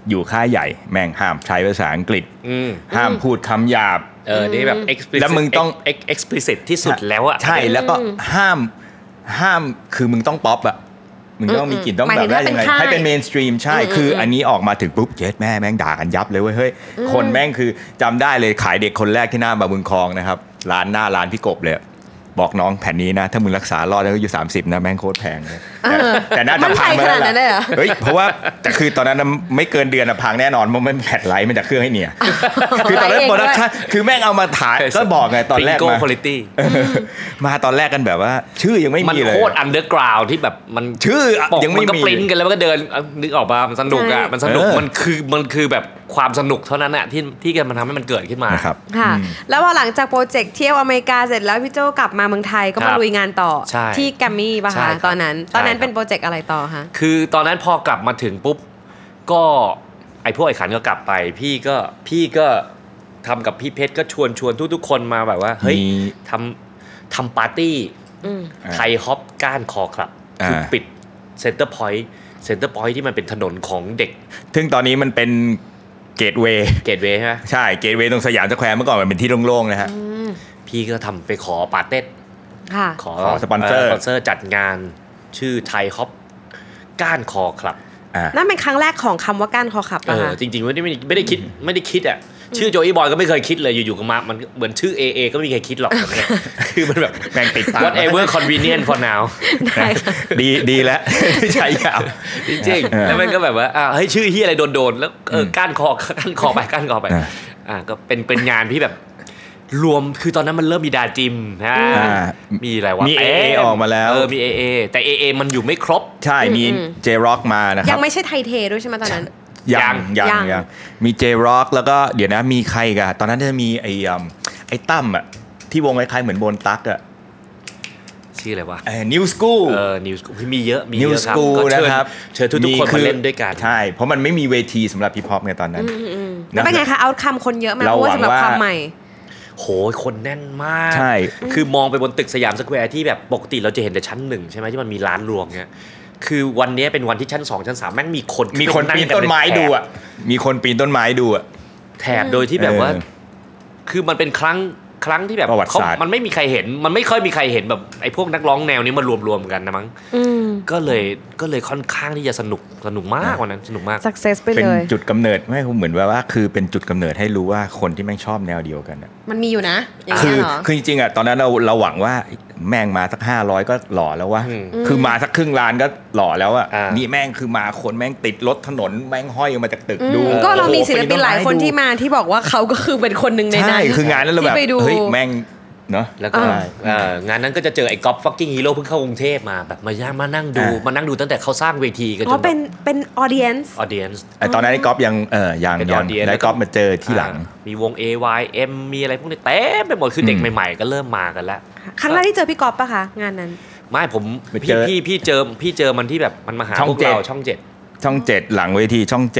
อยู่ค่ายใหญ่แม่งห้ามใช้ภาษาอังกฤษห้ามพูดคำหยาบนี่แบบแล้วมึงต้อง explicit ที่สุดแล้วอะใช่แล้วก็ห้ามคือมึงต้องป๊อปอะมึงต้องมีกลิ่นต้องแบบได้ยังไงให้เป็นเมนสตรีมใช่คืออันนี้ออกมาถึงปุ๊บเจ๊แม่งด่ากันยับเลยเว้ยเฮ้ยคนแม่งคือจำได้เลยขายเด็กคนแรกที่หน้าบางบึงคลองนะครับร้านหน้าร้านพี่กบเลยบอกน้องแผ่นนี้นะถ้ามึงรักษารอดแล้วก็อยู่30นะแม่งโคตรแพงเลยแต่น่าจะพังไปแล้วเฮ้ยเพราะว่าแต่คือตอนนั้นไม่เกินเดือนพังแน่นอนมันไม่แผ่นไลท์มันจะเครื่องให้เนี่ยคือตอนนั้นโปรดักชั่นคือแม่งเอามาถ่ายก็บอกไงตอนแรกมาตอนแรกกันแบบว่าชื่อยังไม่มีเลยมันโคตรอันเดอร์กราวด์ที่แบบมันชื่อยังไม่มีมันก็ปริ้นกันแล้วมันก็เดินนึกออกป่ะมันสนุกอ่ะมันสนุกมันคือแบบความสนุกเท่านั้นแหละที่กันมันทำให้มันเกิดขึ้นมาครับค่ะแล้วพอหลังจากโปรเจกต์เที่ยวอเมริกาเสร็จแล้วพี่โจกลับมาเมืองไทยก็มาลุยงานต่อที่แกรมมี่ป่ะคะตอนนั้นเป็นโปรเจกต์อะไรต่อคะคือตอนนั้นพอกลับมาถึงปุ๊บก็ไอ้พวกไอ้ขันก็กลับไปพี่ก็ทำกับพี่เพชรก็ชวนทุกคนมาแบบว่าเฮ้ยทำปาร์ตี้ไทยฮอปก้านคอคลับคือปิดเซ็นเตอร์พอยต์ที่มันเป็นถนนของเด็กซึ่งตอนนี้มันเป็นเกตเวย์ใช่ไหมใช่เกตเวย์ตรงสยามสแควร์เมื่อก่อนมันเป็นที่โล่งๆนะฮะพี่ก็ทำไปขอปาเต้ขอสปอนเซอร์จัดงานชื่อไทยฮอปก้านคอคลับนั่นเป็นครั้งแรกของคำว่าก้านคอคลับป่ะจริงๆไม่ได้คิดอ่ะชื่อโจอี้บอยก็ไม่เคยคิดเลยอยู่ๆก็มามันเหมือนชื่อ AA ก็ไม่มีใครคิดหรอกคือมันแบบแม่งติดตาม whatever convenient for now ดีแล้วใช่ครับจริงๆแล้วมันก็แบบว่าเฮ้ยชื่อเฮียอะไรโดนแล้วก้านคอไปก็เป็นงานที่แบบรวมคือตอนนั้นมันเริ่มมีดาจิมนะมีอะไรวะมี AA ออกมาแล้วมี AA แต่ AA มันอยู่ไม่ครบใช่มี J-Rock มานะครับยังไม่ใช่ไทยเทด้วยใช่ไหมตอนนั้นยังมี J-Rock แล้วก็เดี๋ยวนะมีใครกันตอนนั้นจะมีไอ้ตั้มอะที่วงคล้ายๆเหมือนโบนตั๊กอะชื่ออะไรวะ New School New School มีเยอะ New School นะครับเชิญทุกคนมาเล่นด้วยกันใช่เพราะมันไม่มีเวทีสำหรับฮิปฮอปไงตอนนั้นแล้วเป็นไงคะเอาคัมคนเยอะมากเพราะว่าสำหรับความใหม่โหคนแน่นมากใช่คือมองไปบนตึกสยามสแควร์ที่แบบปกติเราจะเห็นแต่ชั้น1ใช่ไหมที่มันมีร้านรวงเงี้ยคือวันนี้เป็นวันที่ชั้น2ชั้น3แม่งมีคนปีนต้นไม้ดูอ่ะมีคนปีนต้นไม้ดูอ่ะแถบโดยที่แบบว่าคือมันเป็นครั้งที่แบบมันไม่มีใครเห็นมันไม่ค่อยมีใครเห็นแบบไอ้พวกนักร้องแนวนี้มารวมกันนะมั้งก็เลยค่อนข้างที่จะสนุกมากวันนั้นสนุกมาก success ไปเลยเป็นจุดกำเนิดไม่เหมือนว่าคือเป็นจุดกำเนิดให้รู้ว่าคนที่แม่งชอบแนวเดียวกันมันมีอยู่นะคือจริงๆอ่ะตอนนั้นเราหวังว่าแม่งมาสัก500ก็หล่อแล้ววะคือมาสักครึ่งล้านก็หล่อแล้วอ่ะนี่แม่งคือมาคนแม่งติดรถถนนแม่งห้อยมาจากตึกดูก็เรามีศิลปินหลายคนที่มาที่บอกว่าเขาก็คือเป็นคนหนึ่งในนั้นใช่คืองานนั้นเราแบบเฮ้ยแม่งเนาะแล้วก็งานนั้นก็จะเจอไอ้ก๊อฟฟักกิ้งฮีโร่เพิ่งเข้ากรุงเทพมาแบบมานั่งดูตั้งแต่เขาสร้างเวทีกันจนเป็นออเดียนส์ตอนนั้นไอ้ก๊อฟยังได้ก๊อฟมาเจอที่หลังมีวง AYM มีอะไรพวกนี้เต็มไปหมดคือเด็กใหม่ๆก็เริ่มมากันแล้วครั้งแรกที่เจอพี่ก๊อฟป่ะคะงานนั้นไม่ผมพี่เจอมันที่แบบมันมาหาพวกเราช่อง 7หลังเวทีช่อง7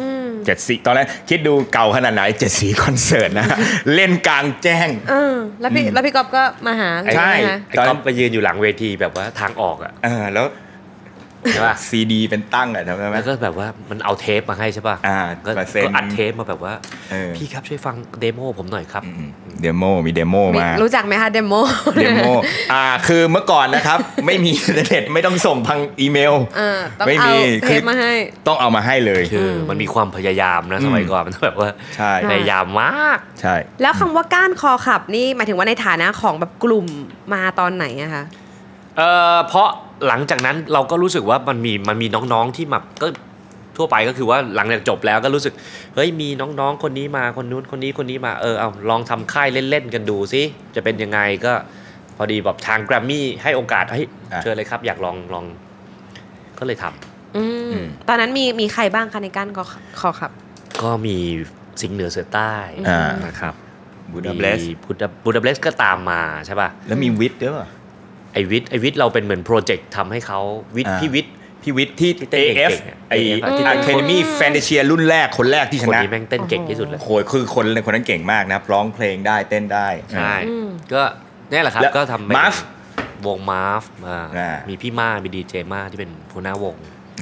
7 ตอนแรกคิดดูเก่าขนาดไหน7 สีคอนเสิร์ตนะเล่นกลางแจ้งแล้วพี่ก๊อฟก็มาหาใช่ไอ้ก๊อฟไปยืนอยู่หลังเวทีแบบว่าทางออกอ่ะแล้วใช่ป่ะซีดีเป็นตั้งอ่ะทำไมแล้วก็แบบว่ามันเอาเทปมาให้ใช่ป่ะก็อัดเทปมาแบบว่าพี่ครับช่วยฟังเดโมผมหน่อยครับมีเดโมมารู้จักไหมคะเดโมคือเมื่อก่อนนะครับไม่มีอินเทอร์เน็ตไม่ต้องส่งทางอีเมลไม่มีเทปมาให้ต้องเอามาให้เลยคือมันมีความพยายามนะสมัยก่อนมันแบบว่าพยายามมากใช่แล้วคำว่าก้านคอขับนี่หมายถึงว่าในฐานะของแบบกลุ่มมาตอนไหนอะคะเพราะหลังจากนั้นเราก็รู้สึกว่ามันมีน้องๆที่แบบก็ทั่วไปก็คือว่าหลังจากจบแล้วก็รู้สึกเฮ้ยมีน้องๆคนนี้มาคนนู้นคนนี้มาเอาลองทำค่ายเล่นๆกันดูสิจะเป็นยังไงก็พอดีแบบทางแกรมมี่ให้โอกาสให้เชิญเลยครับอยากลองก็เลยทำตอนนั้นมีใครบ้างคะในก้านคอขับก็มีสิงห์เหนือเสือใต้นะครับบูดาเปสต์ก็ตามมาใช่ป่ะแล้วมีวิทย์ด้วยไอวิทย์เราเป็นเหมือนโปรเจกต์ทำให้เขาพี่วิทย์ที่ AF ไอ้ Academy Fantasia รุ่นแรกคนแรกที่ชนะคนนี้แม่งเต้นเก่งที่สุดเลยโหยคือคนนั้นเก่งมากนะร้องเพลงได้เต้นได้ใช่ก็นี่แหละครับก็ทำมาฟวงมาฟมีพี่ม่ามีดีเจม่าที่เป็นหัวหน้าวง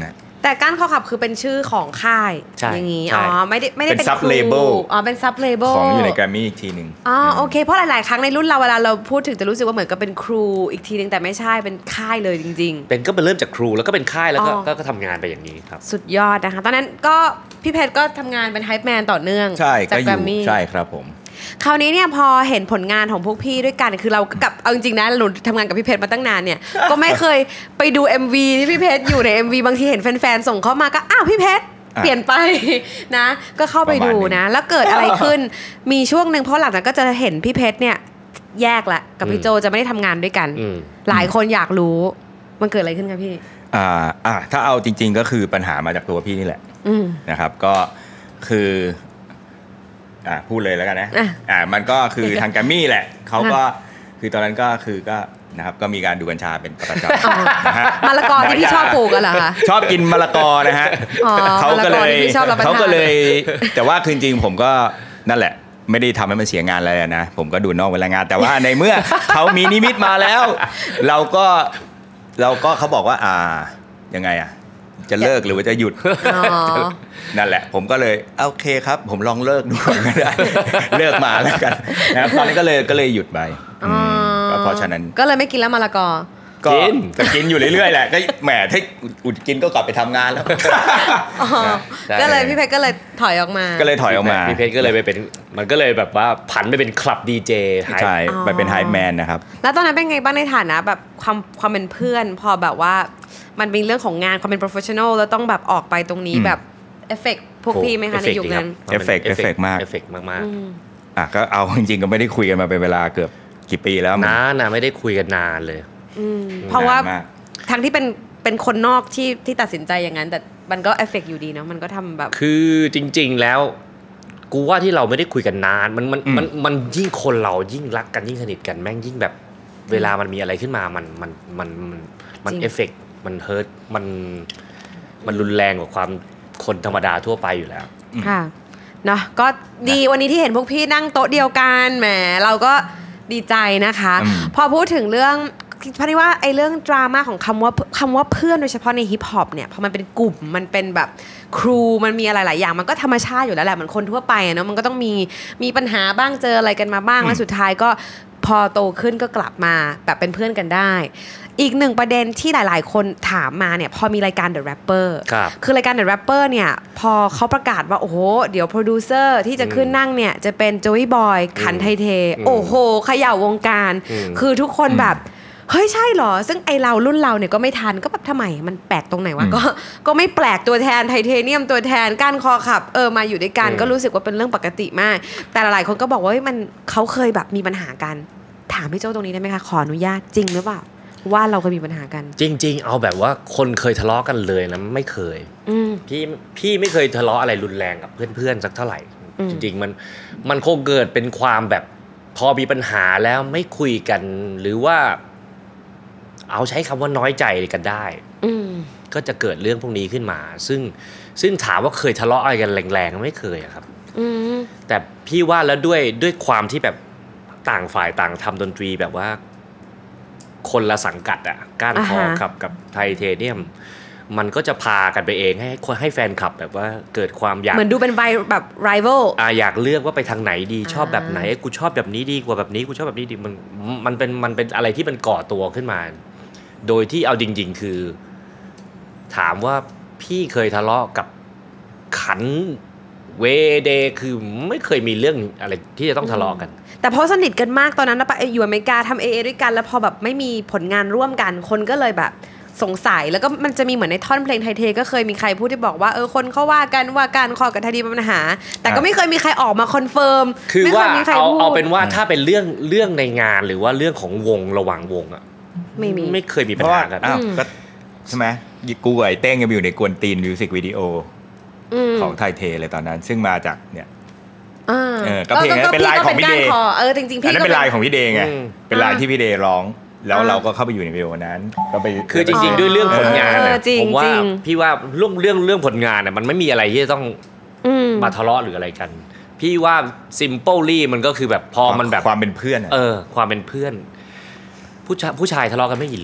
แต่ก้านคอขับคือเป็นชื่อของค่ายอย่างนี้อ๋อไม่ได้เป็นซับเลเบลอ๋อเป็นซับเลเบลของอยู่ในแกรมมี่อีกทีนึงอ๋อโอเคเพราะหลายๆครั้งในรุ่นเราเวลาเราพูดถึงจะรู้สึกว่าเหมือนกับเป็นครูอีกทีนึงแต่ไม่ใช่เป็นค่ายเลยจริงๆเป็นก็เป็นเริ่มจากครูแล้วก็เป็นค่ายแล้วก็ทำงานไปอย่างนี้ครับสุดยอดนะคะตอนนั้นก็พี่เพชรก็ทำงานเป็นไฮป์แมนต่อเนื่องจากแกรมมี่ใช่ครับผมคราวนี้เนี่ยพอเห็นผลงานของพวกพี่ด้วยกันคือเรากับเอาจริงๆนะหนูทำงานกับพี่เพชรมาตั้งนานเนี่ยก็ไม่เคยไปดู MV ที่พี่เพชรอยู่ใน MV บางทีเห็นแฟนๆส่งเข้ามาก็อ้าวพี่เพชรเปลี่ยนไปนะก็เข้าไปดูนะแล้วเกิดอะไรขึ้นมีช่วงนึงเพราะหลังจากก็จะเห็นพี่เพชรเนี่ยแยกละกับพี่โจจะไม่ได้ทำงานด้วยกันหลายคนอยากรู้มันเกิดอะไรขึ้นคะพี่ถ้าเอาจริงๆก็คือปัญหามาจากตัวพี่นี่แหละนะครับก็คือพูดเลยแล้วกันนะมันก็คือทางแกรมมี่แหละเขาก็คือตอนนั้นก็คือก็นะครับก็มีการดูกัญชาเป็นประจำนะฮะมะละกอที่พี่ชอบปลูกกันเหรอคะชอบกินมะละกอนะฮะเขาก็เลยแต่ว่าจริงๆผมก็นั่นแหละไม่ได้ทำให้มันเสียงานอะไรนะผมก็ดูนอกเวลางานแต่ว่าในเมื่อเขามีนิมิตมาแล้วเราก็เขาบอกว่ายังไงจะเลิกหรือว่าจะหยุดนั่นแหละผมก็เลยโอเคครับผมลองเลิกดูก็ได้เลิกมาแล้วกันนะครับตอนนี้ก็เลยหยุดไปก็เพราะฉะนั้นก็เลยไม่กินแล้วมะละกอก็กินอยู่เรื่อยๆแหละก็แหมถ้าอุดกินก็กลับไปทำงานแล้วก็เลยพี่เพชรก็เลยถอยออกมาพี่เพชรก็เลยไปเป็นมันก็เลยแบบว่าผันไปเป็นคลับดีเจใช่ไปเป็นไฮแมนนะครับแล้วตอนนั้นเป็นไงบ้างในฐานะแบบความเป็นเพื่อนพอแบบว่ามันเป็นเรื่องของงานความเป็น professional แล้วต้องแบบออกไปตรงนี้แบบเอฟเฟกต์พวกพี่ไหมคะในยุคนั้นเอฟเฟกต์มากก็เอาจริงๆก็ไม่ได้คุยกันมาเป็นเวลาเกือบกี่ปีแล้วนะไม่ได้คุยกันนานเลยเพราะว่าทั้งที่เป็นคนนอกที่ตัดสินใจอย่างนั้นแต่มันก็เอฟเฟกต์อยู่ดีเนาะมันก็ทำแบบคือจริงๆแล้วกูว่าที่เราไม่ได้คุยกันนานมันยิ่งคนเรายิ่งรักกันยิ่งสนิทกันแม่งยิ่งแบบเวลามันมีอะไรขึ้นมามันเอฟเฟกต์มันเฮิร์ตมันรุนแรงกว่าความคนธรรมดาทั่วไปอยู่แล้วค่ะเนาะก็ดีวันนี้ที่เห็นพวกพี่นั่งโต๊ะเดียวกันแหมเราก็ดีใจนะคะพอพูดถึงเรื่องพอดีว่าไอ้เรื่องดราม่าของคำว่าเพื่อนโดยเฉพาะในฮิปฮอปเนี่ยพอมันเป็นกลุ่มมันเป็นแบบครูมันมีอะไรหลายอย่างมันก็ธรรมชาติอยู่แล้วแหละเหมือนคนทั่วไปเนาะมันก็ต้องมีปัญหาบ้างเจออะไรกันมาบ้างแล้วสุดท้ายก็พอโตขึ้นก็กลับมาแบบเป็นเพื่อนกันได้อีกหนึ่งประเด็นที่หลายๆคนถามมาเนี่ยพอมีรายการ The Rapper คือรายการ The Rapper เนี่ยพอเขาประกาศว่าโอ้โหเดี๋ยวโปรดิวเซอร์ที่จะขึ้นนั่งเนี่ยจะเป็นโจวี่บอยขันไทเทโอ้โหเขย่าวงการคือทุกคนแบบเฮ้ยใช่เหรอซึ่งไอเรารุ่นเราเนี่ยก็ไม่ทันก็แบบทำไมมันแปลกตรงไหนวะก็ไม่แปลกตัวแทนไทเทเนียมตัวแทนก้านคอขับมาอยู่ด้วยกันก็รู้สึกว่าเป็นเรื่องปกติมากแต่หลายคนก็บอกว่ามันเขาเคยแบบมีปัญหากันถามพี่โจ้ตรงนี้ได้ไหมคะขออนุญาตจริงหรือเปล่าว่าเราเคยมีปัญหากันจริงๆเอาแบบว่าคนเคยทะเลาะกันเลยนะไม่เคยพี่ไม่เคยทะเลาะอะไรรุนแรงกับเพื่อนๆสักเท่าไหร่จริงๆมันคงเกิดเป็นความแบบพอมีปัญหาแล้วไม่คุยกันหรือว่าเอาใช้คำว่าน้อยใจกันได้ก็จะเกิดเรื่องพวกนี้ขึ้นมาซึ่งถามว่าเคยทะเลาะอะไรกันแรงๆไม่เคยครับแต่พี่ว่าแล้วด้วยความที่แบบต่างฝ่ายต่างทำดนตรีแบบว่าคนละสังกัดก้านคอกับไทเทเนียมมันก็จะพากันไปเองให้แฟนคลับแบบว่าเกิดความอยากเหมือนดูเป็นแบบ rival อยากเลือกว่าไปทางไหนดีชอบแบบไหนกูชอบแบบนี้ดีกว่าแบบนี้กูชอบแบบนี้ดีมันเป็นอะไรที่มันก่อตัวขึ้นมาโดยที่เอาจริงๆคือถามว่าพี่เคยทะเลาะกับขันเวเดคือไม่เคยมีเรื่องอะไรที่จะต้องทะเลาะกันแต่พอสนิทกันมากตอนนั้นอยู่อเมริกาทำ AA ด้วยกันแล้วพอแบบไม่มีผลงานร่วมกันคนก็เลยแบบสงสัยแล้วก็มันจะมีเหมือนในท่อนเพลงไทเทก็เคยมีใครพูดที่บอกว่าคนเขาว่ากันว่าการคอกับไทยดีปัญหาแต่ก็ไม่เคยมีใครออกมาคอนเฟิร์มคือว่าเอาเป็นว่าถ้าเป็นเรื่องในงานหรือว่าเรื่องของวงระหว่างวงไม่เคยมีปัญหากันก็ใช่ไหมกูไอ้เต้งยังอยู่ในกวนตีนมิวสิกวิดีโอของไทเทเลยตอนนั้นซึ่งมาจากเนี่ยก็เพลงนั้นเป็นลายของพี่เดย์จริงๆพี่ก็เป็นลายของพี่เดย์ไงเป็นลายที่พี่เดย์ร้องแล้วเราก็เข้าไปอยู่ในวิดีโอนั้นก็ไปคือจริงๆด้วยเรื่องผลงานผมว่าพี่ว่าเรื่องผลงานมันไม่มีอะไรที่จะต้องมาทะเลาะหรืออะไรกันพี่ว่า simply มันก็คือแบบพอมันแบบความเป็นเพื่อนความเป็นเพื่อนผู้ชายทะเลาะกันไม่กี่เรื่อง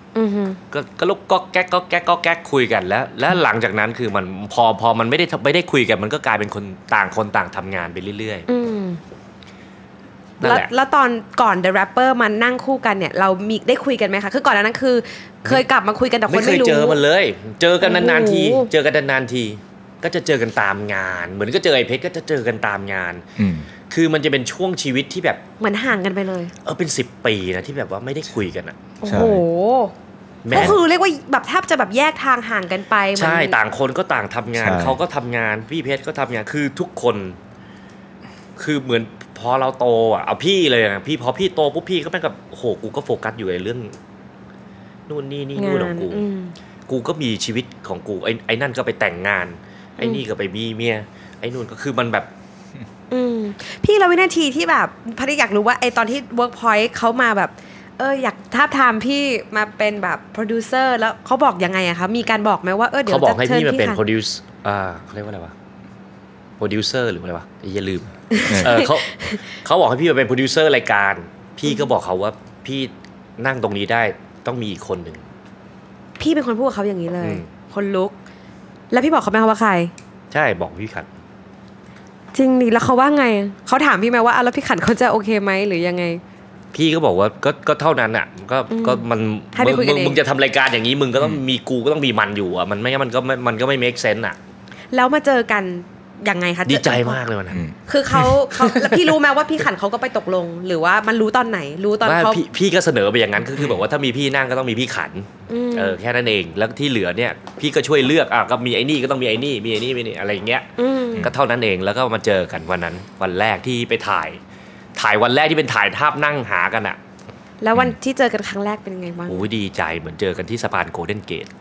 ก็ลุกก็แก๊กก็แก๊กก็แก๊กคุยกันแล้วหลังจากนั้นคือมันพอมันไม่ได้คุยกันมันก็กลายเป็นคนต่างทำงานไปเรื่อยๆแล้วตอนก่อน The Rapper มันนั่งคู่กันเนี่ยเรามีได้คุยกันไหมคะคือก่อนนั้นคือเคยกลับมาคุยกันแต่คนไม่รู้ไม่เคยเจอมันเลยเจอกันนานๆทีก็จะเจอกันตามงานเหมือนก็เจอไอ้เพชรก็จะเจอกันตามงานคือมันจะเป็นช่วงชีวิตที่แบบเหมือนห่างกันไปเลยเป็น10 ปีนะที่แบบว่าไม่ได้คุยกันอ่ะโอ้โหก็คือเรียกว่าแบบแทบจะแบบแยกทางห่างกันไปใช่ต่างคนก็ต่างทำงานเขาก็ทำงานพี่เพชรก็ทำงานคือทุกคนคือเหมือนพอเราโตอ่ะเอาพี่เลยนะพี่พอพี่โตปุ๊บพี่ก็แม่งกับโหกูก็โฟกัสอยู่ในเรื่องนู่นนี่นู่นของกูก็มีชีวิตของกูไอ้นั่นก็ไปแต่งงานไอ้นี่ก็ไปมีเมียไอ้นู่นก็คือมันแบบพี่เราวินาทีที่แบบพัดอยากรู้ว่าไอ้ตอนที่ Workpoint เขามาแบบอยากทาบทามพี่มาเป็นแบบโปรดิวเซอร์แล้วเขาบอกยังไงอะคะมีการบอกไหมว่าเดี๋ยวเขาบอกให้พี่มาเป็นโปรดิวซ์เขาเรียกว่าอะไรวะโปรดิวเซอร์หรืออะไรวะอย่าลืมเขาบอกให้พี่มาเป็นโปรดิวเซอร์รายการพี่ก็บอกเขาว่าพี่นั่งตรงนี้ได้ต้องมีอีกคนหนึ่งพี่เป็นคนพูดกับเขาอย่างนี้เลยคนลุกแล้วพี่บอกเขาไหมว่าใครใช่บอกพี่ขันจริงดิแล้วเขาว่าไงเขาถามพี่ไหมว่าแล้วพี่ขันเขาจะโอเคไหมหรือยังไงพี่ก็บอกว่าก็เท่านั้นอ่ะก็มึงจะทำรายการอย่างนี้มึงก็ต้องมีกูก็ต้องมีมันอยู่อ่ะมันไม่งั้นมันก็ไม่ make sense อ่ะแล้วมาเจอกันยังไงคะดีใจมากเลยวันนั้นคือเขาแล้วพี่รู้ไหมว่าพี่ขันเขาก็ไปตกลงหรือว่ามันรู้ตอนไหนรู้ตอนเขาพี่ก็เสนอไปอย่างนั้นคือบอกว่าถ้ามีพี่นั่งก็ต้องมีพี่ขันแค่นั้นเองแล้วที่เหลือเนี่ยพี่ก็ช่วยเลือกก็มีไอ้นี่ก็ต้องมีไอ้นี่มีไอ้นี่มีอะไรอย่างเงี้ยก็เท่านั้นเองแล้วก็มาเจอกันวันนั้นวันแรกที่ไปถ่ายวันแรกที่เป็นถ่ายภาพนั่งหากันอะแล้ววันที่เจอกันครั้งแรกเป็นไงบ้างโอ้ยดีใจเหมือนเจอกันที่สะพานโกลเด้นเกต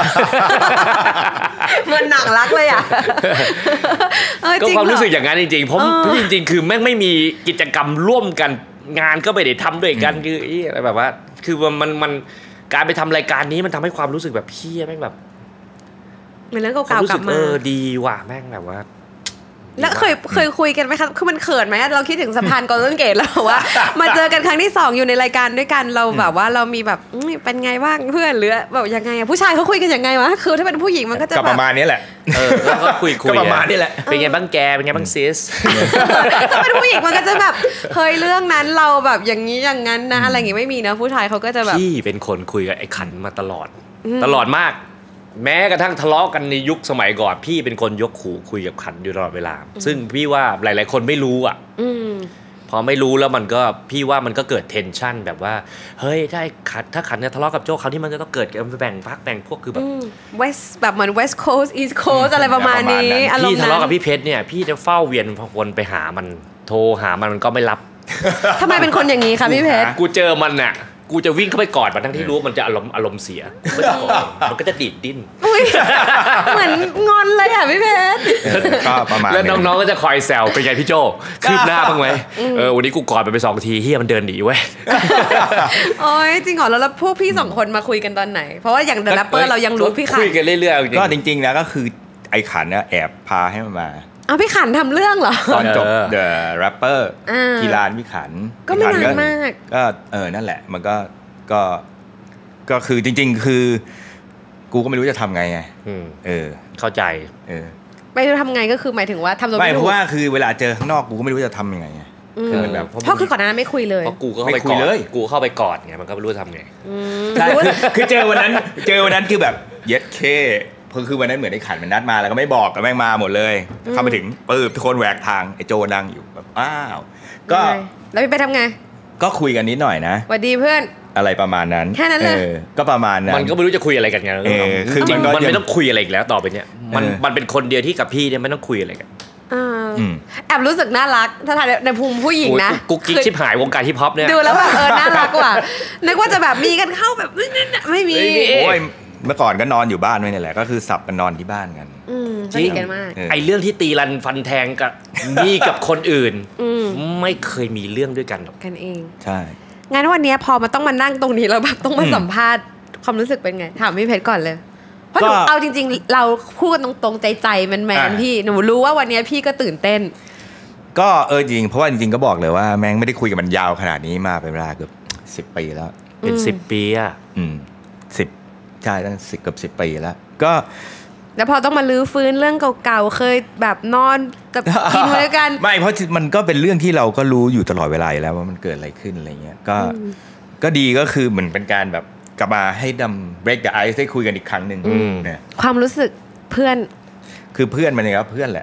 เหมือนหนังรักเลยอ่ะก็ความรู้สึกอย่างนั้นจริงๆผมจริงๆคือแม่งไม่มีกิจกรรมร่วมกันงานก็ไม่ได้ทำด้วยกันคืออะไรแบบว่าคือมันการไปทำรายการนี้มันทำให้ความรู้สึกแบบพี่แม่งแบบเหมือนเรื่องเก่าๆกลับมาดีว่ะแม่งแบบว่าแล้วเคยคุยกันไหมคะคือมันเขินไหมเราคิดถึงสะพานโกลเด้นเกตแล้วว่ามาเจอกันครั้งที่2อยู่ในรายการด้วยกันเราแบบว่าเรามีแบบเป็นไงบ้างเพื่อนหรือแบบยังไงผู้ชายเขาคุยกันยังไงวะคือถ้าเป็นผู้หญิงมันก็จะประมาณนี้แหละแล้วก็คุยประมาณนี้แหละเป็นไงบ้างแกเป็นไงบ้างซิสถ้าเป็นผู้หญิงมันก็จะแบบเฮ้ยเรื่องนั้นเราแบบอย่างนี้อย่างนั้นนะอะไรอย่างงี้ไม่มีนะผู้ชายเขาก็จะแบบพี่เป็นคนคุยกับไอ้ขันมาตลอดมากแม้กระทั่งทะเลาะกันในยุคสมัยก่อนพี่เป็นคนยกหูคุยกับขันอยู่ตลอดเวลาซึ่งพี่ว่าหลายๆคนไม่รู้อ่ะพอไม่รู้แล้วมันก็พี่ว่ามันก็เกิดเทนชั่นแบบว่าเฮ้ยถ้าขันจะทะเลาะกับโจ้เขาที่มันจะต้องเกิดแบ่งพรรคแบ่งพวกคือแบบเวสแบบเหมือน West Coast East Coast อะไรประมาณนี้พี่ทะเลาะกับพี่เพชรเนี่ยพี่จะเฝ้าเวียนวนไปหามันโทรหามันก็ไม่รับทำไมเป็นคนอย่างนี้คะพี่เพชรกูเจอมันน่ะกูจะวิ่งเข้าไปกอดมันทั้งที่รู้มันจะอารมณ์เสียมันก็จะดีดดิ้นเหมือนงอนเลยอ่ะพี่เพชรก็ประมาณแล้วน้องๆก็จะคอยแซวเป็นไงพี่โจคืบหน้าบ้างไหมวันนี้กูกอดไป2 ทีเฮียมันเดินหนีเว้ยโอ้ยจริงเหรอแล้วพวกพี่2 คนมาคุยกันตอนไหนเพราะว่าอย่าง The Rapper เรายังรู้พี่ขันคุยกันเรื่อยๆก็จริงๆแล้วก็คือไอ้ขันเนี่ยแอบพาให้มันมาพี่ขันทำเรื่องเหรอตอนจบ The Rapper ที่ร้านพี่ขันก็ไม่นานมากก็นั่นแหละมันก็คือจริงๆคือกูก็ไม่รู้จะทำไงเข้าใจไม่รู้ทำไงก็คือหมายถึงว่าทำตัวไม่เพราะว่าคือเวลาเจอข้างนอกกูก็ไม่รู้จะทำยังไงคือแบบเพราะคือก่อนหน้านั้นไม่คุยเลยเพราะกูก็เข้าไปกอดกูเข้าไปกอดไงมันก็ไม่รู้ทำไงคือเจอวันนั้นคือแบบเย็ดเคคือวันนั้นเหมือนไอ้ขันมันนัดมาแล้วก็ไม่บอกกันแม่งมาหมดเลยเข้าไปถึงทุกคนแหวกทางไอ้โจนั่งอยู่แบบอ้าวก็แล้วไปทำไงก็คุยกันนิดหน่อยนะสวัสดีเพื่อนอะไรประมาณนั้นแค่นั้นเลยก็ประมาณนั้นมันก็ไม่รู้จะคุยอะไรกันไงคือมันไม่ต้องคุยอะไรอีกแล้วต่อไปเนี้ยมันเป็นคนเดียวที่กับพี่เนี่ยไม่ต้องคุยอะไรกันแอบรู้สึกน่ารักถ้าถ่ายในภูมิผู้หญิงนะกุ๊กกิ๊กชิบหายวงการฮิปฮอปเนี่ยดูแล้วแบบน่ารักกว่านึกว่าจะแบบมีกันเข้าแบบไม่มีโอ้ยเมื่อก่อนก็นอนอยู่บ้านไม่นี่แหละก็คือสับกันนอนที่บ้านกันจริงกันมากไอเรื่องที่ตีรันฟันแทงกับมีกับคนอื่นไม่เคยมีเรื่องด้วยกันหรอกกันเองใช่งั้นวันนี้พอมาต้องมานั่งตรงนี้แล้วแบบต้องมาสัมภาษณ์ความรู้สึกเป็นไงถามพี่เพชรก่อนเลยเพราะหนูเอาจริงๆเราพูดกันตรงๆใจๆแมนๆพี่หนูรู้ว่าวันนี้พี่ก็ตื่นเต้นก็จริงเพราะว่าจริงๆก็บอกเลยว่าแม่งไม่ได้คุยกับมันยาวขนาดนี้มาเป็นเวลาเกือบ10 ปีแล้วเป็น10 ปีอ่ะ 10ใช่ตั้ง10 เกือบ10 ปีแล้วก็แล้วพอต้องมาลื้อฟื้นเรื่องเก่าๆเคยแบบนอนกับกินด้วยกันไม่เพราะมันก็เป็นเรื่องที่เราก็รู้อยู่ตลอดเวลาอยู่แล้วว่ามันเกิดอะไรขึ้นอะไรเงี้ยก็ดีก็คือเหมือนเป็นการแบบกลับมาให้ดำ break the ice ได้คุยกันอีกครั้งหนึ่งเนี่ยความรู้สึกเพื่อนคือเพื่อนมันเนี่ยครับเพื่อนแหละ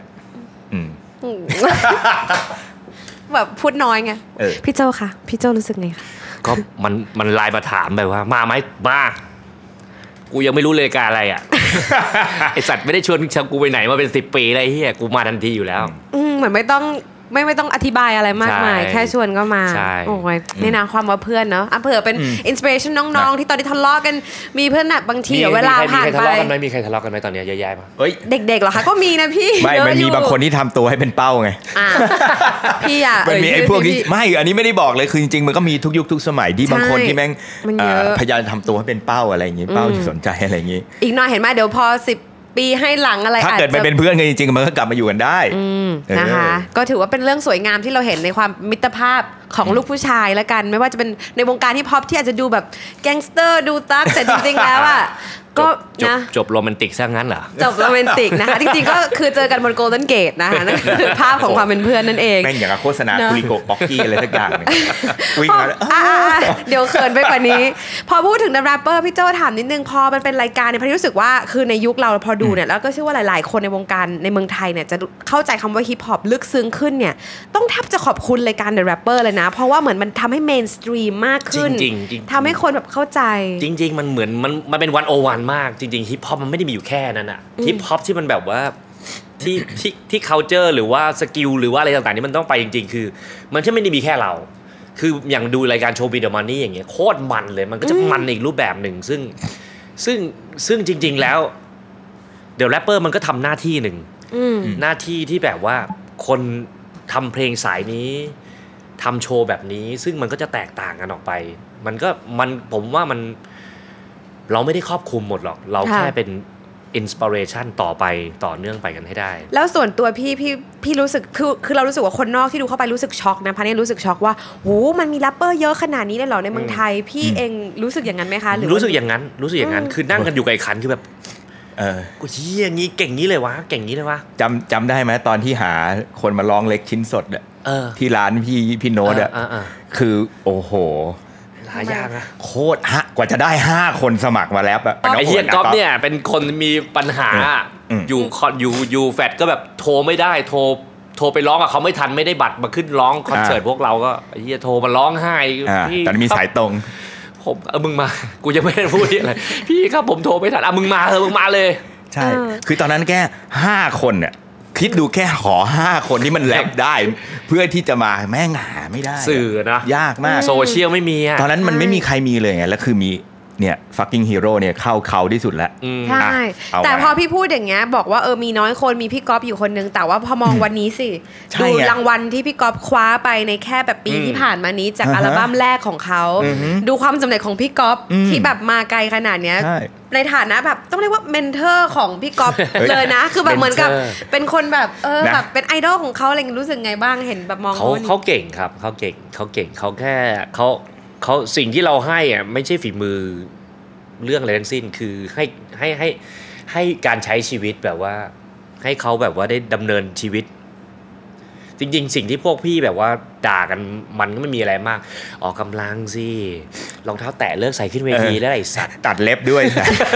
แบบพูดน้อยไงพี่โจค่ะพี่โจรู้สึกไงคะก็มันไลน์มาถามแบบว่ามาไหมมากูยังไม่รู้เลยการอะไรอ่ะ ไอสัตว์ไม่ได้ชวนกูไปไหนมาเป็น10 ปีอะไรเฮียกูมาทันทีอยู่แล้วเหมือนไม่ต้องอธิบายอะไรมากมายแค่ชวนก็มาโอ้ยในนามความว่าเพื่อนเนาะเผื่อเป็นอินสปิเรชันน้องๆที่ตอนที่ทะเลาะกันมีเพื่อนบางทีเวลาผ่านไปมีใครทะเลาะกันไหมตอนนี้แย่ๆป่ะเด็กๆเหรอคะก็มีนะพี่ไม่มันมีบางคนที่ทำตัวให้เป็นเป้าไงพี่อ่ะมันมีไอ้พวกที่ไม่อันนี้ไม่ได้บอกเลยคือจริงๆมันก็มีทุกยุคทุกสมัยที่บางคนที่แม่งพยายามทำตัวให้เป็นเป้าอะไรอย่างงี้เป้าที่สนใจอะไรอย่างงี้อีกหน่อยเห็นไหมเดี๋ยวพอ10 ปีให้หลังอะไรถ้าเกิดมันเป็นเพื่อนกันจริงๆมันก็กลับมาอยู่กันได้นะคะก็ถือว่าเป็นเรื่องสวยงามที่เราเห็นในความมิตรภาพของลูกผู้ชายแล้วกันไม่ว่าจะเป็นในวงการฮิปฮอปที่อาจจะดูแบบแก๊งสเตอร์ดูตั๊กแต่จริงๆแล้วอ่ะก็นะจบโรแมนติกซะงั้นเหรอจบโรแมนติกนะคะจริงๆก็คือเจอกันบนโกลเด้นเกตนะคะนั่นคือภาพของความเป็นเพื่อนนั่นเองแม่งอย่างกับโฆษณาคุริโกะป๊อกกี้อะไรสักอย่างวิ่งมาแล้วเดี๋ยวเขินไปกว่านี้พอพูดถึงแรปเปอร์พี่โจถามนิดนึงพอมันเป็นรายการเนี่ยพี่รู้สึกว่าคือในยุคเราพอดูเนี่ยแล้วก็เชื่อว่าหลายๆคนในวงการในเมืองไทยเนี่ยจะเข้าใจคำว่าฮิปฮอปลึกซึ้งขึ้นเนี่ยต้องแทบจะขอบคุณรายการ The Rapper เลยนะเพราะว่าเหมือนมันทำให้เมนสตรีมมากขึ้นทำให้คนแบบเข้าใจจริงๆมันเหมือนมันเป็น101มากจริงๆฮิปฮอปมันไม่ได้มีอยู่แค่นั้นอะฮิปฮอปที่มันแบบว่าที่ culture หรือว่าสกิลหรือว่าอะไรต่างๆนี่มันต้องไปจริงๆคือมันไม่ได้มีแค่เราคืออย่างดูรายการโชว์บีเดอะมันนี่อย่างเงี้ยโคตรมันเลยมันก็จะมันอีกรูปแบบหนึ่งซึ่งจริงๆแล้วเดี๋ยวแรปเปอร์มันก็ทำหน้าที่หนึ่งหน้าที่ที่แบบว่าคนทำเพลงสายนี้ทำโชว์แบบนี้ซึ่งมันก็จะแตกต่างกันออกไปผมว่ามันเราไม่ได้ครอบคลุมหมดหรอกเราแค่เป็นอินสปิเรชันต่อไปต่อเนื่องไปกันให้ได้แล้วส่วนตัวพี่รู้สึกคือเรารู้สึกว่าคนนอกที่ดูเข้าไปรู้สึกช็อกนะพาเนี่ยรู้สึกช็อกว่าโหมันมีแรปเปอร์เยอะขนาดนี้เลยเหรอในเมืองไทยพี่เองรู้สึกอย่างนั้นไหมคะหรือรู้สึกอย่างนั้นคือนั่งกันอยู่ไกลคันคือแบบกูเฮียงี้เก่งงี้เลยวะเก่งงี้เลยวะจำได้ไหมตอนที่หาคนมาร้องเล็กชิ้นสดที่ร้านพี่โน้ตคือโอ้โหหายากนะโคตรกว่าจะได้5 คนสมัครมาแล้วอะไอเฮียก๊อฟเนี่ยเป็นคนมีปัญหาอยู่แฟดก็แบบโทรไม่ได้โทรไปร้องกับเขาไม่ทันไม่ได้บัตรมาขึ้นร้องคอนเสิร์ตพวกเราก็ไอเฮียโทรมาร้องไห้พี่แต่มีสายตรงผมมึงมากูยังไม่ได้พูดอะไรพี่ครับผมโทรไม่ทันมึงมาเลยใช่คือตอนนั้นแค่5 คนเนี่ยคิดดูแค่ขอ5 คนที่มันแลกได้เพื่อที่จะมาแม่งหาไม่ได้สื่อนะยากมากโซเชียลไม่มีตอนนั้นมันไม่มีใครมีเลยไงแล้วคือมีเนี่ย fucking hero เนี่ยเข้าที่สุดแล้วใช่แต่พอพี่พูดอย่างเงี้ยบอกว่ามีน้อยคนมีพี่ก๊อฟอยู่คนนึงแต่ว่าพอมองวันนี้สิดูรางวัลที่พี่ก๊อฟคว้าไปในแค่แบบปีที่ผ่านมานี้จากอัลบั้มแรกของเขาดูความสำเร็จของพี่ก๊อฟที่แบบมาไกลขนาดเนี้ยในฐานะแบบต้องเรียกว่าเมนเทอร์ของพี่ก๊อฟเลยนะคือแบบเหมือนกับเป็นคนแบบแบบเป็นไอดอลของเขาอะไรรู้สึกไงบ้างเห็นแบบมองเขาเก่งครับเขาเก่งเขาแค่เขาสิ่งที่เราให้อ่ะไม่ใช่ฝีมือเรื่องอะไรทั้งสิ้นคือให้การใช้ชีวิตแบบว่าให้เขาแบบว่าได้ดำเนินชีวิตจริงๆสิ่งที่พวกพี่แบบว่าด่ากันมันก็ไม่มีอะไรมากออกกำลังสิรองเท้าแตะเลิกใส่ขึ้นเวทีแล้วไอ้สัตว์ตัดเล็บด้วย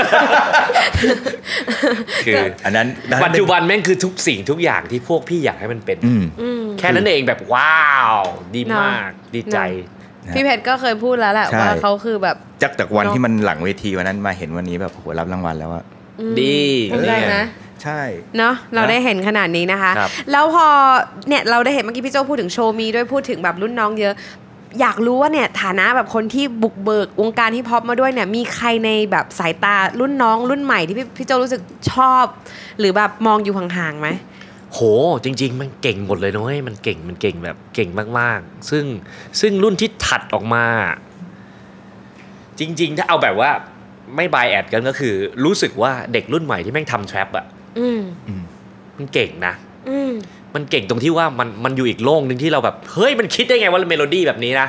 คืออันนั้นปัจจุบันแม่งคือทุกสิ่งทุกอย่างที่พวกพี่อยากให้มันเป็นแค่นั้นเองแบบว้าวดีมากดีใจพี่เพชรก็เคยพูดแล้วแหละว่าเขาคือแบบจากวันที่มันหลังเวทีวันนั้นมาเห็นวันนี้แบบโหรับรางวัลแล้วอะดีนะใช่เนาะเราได้เห็นขนาดนี้นะคะแล้วพอเนี่ยเราได้เห็นเมื่อกี้พี่โจพูดถึงโชว์มีด้วยพูดถึงแบบรุ่นน้องเยอะอยากรู้ว่าเนี่ยฐานะแบบคนที่บุกเบิกวงการฮิปฮอปมาด้วยเนี่ยมีใครในแบบสายตารุ่นน้องรุ่นใหม่ที่พี่โจรู้สึกชอบหรือแบบมองอยู่ห่างๆไหมโหจริงๆมันเก่งหมดเลยนะเว้ยมันเก่งแบบเก่งมากๆซึ่งรุ่นที่ถัดออกมาจริงๆถ้าเอาแบบว่าไม่บายแอดกันก็คือรู้สึกว่าเด็กรุ่นใหม่ที่แม่งทำแทร็ปอ่ะมันเก่งนะมันเก่งตรงที่ว่ามันอยู่อีกโลกนึงที่เราแบบเฮ้ยมันคิดได้ไงว่าเมโลดี้แบบนี้นะ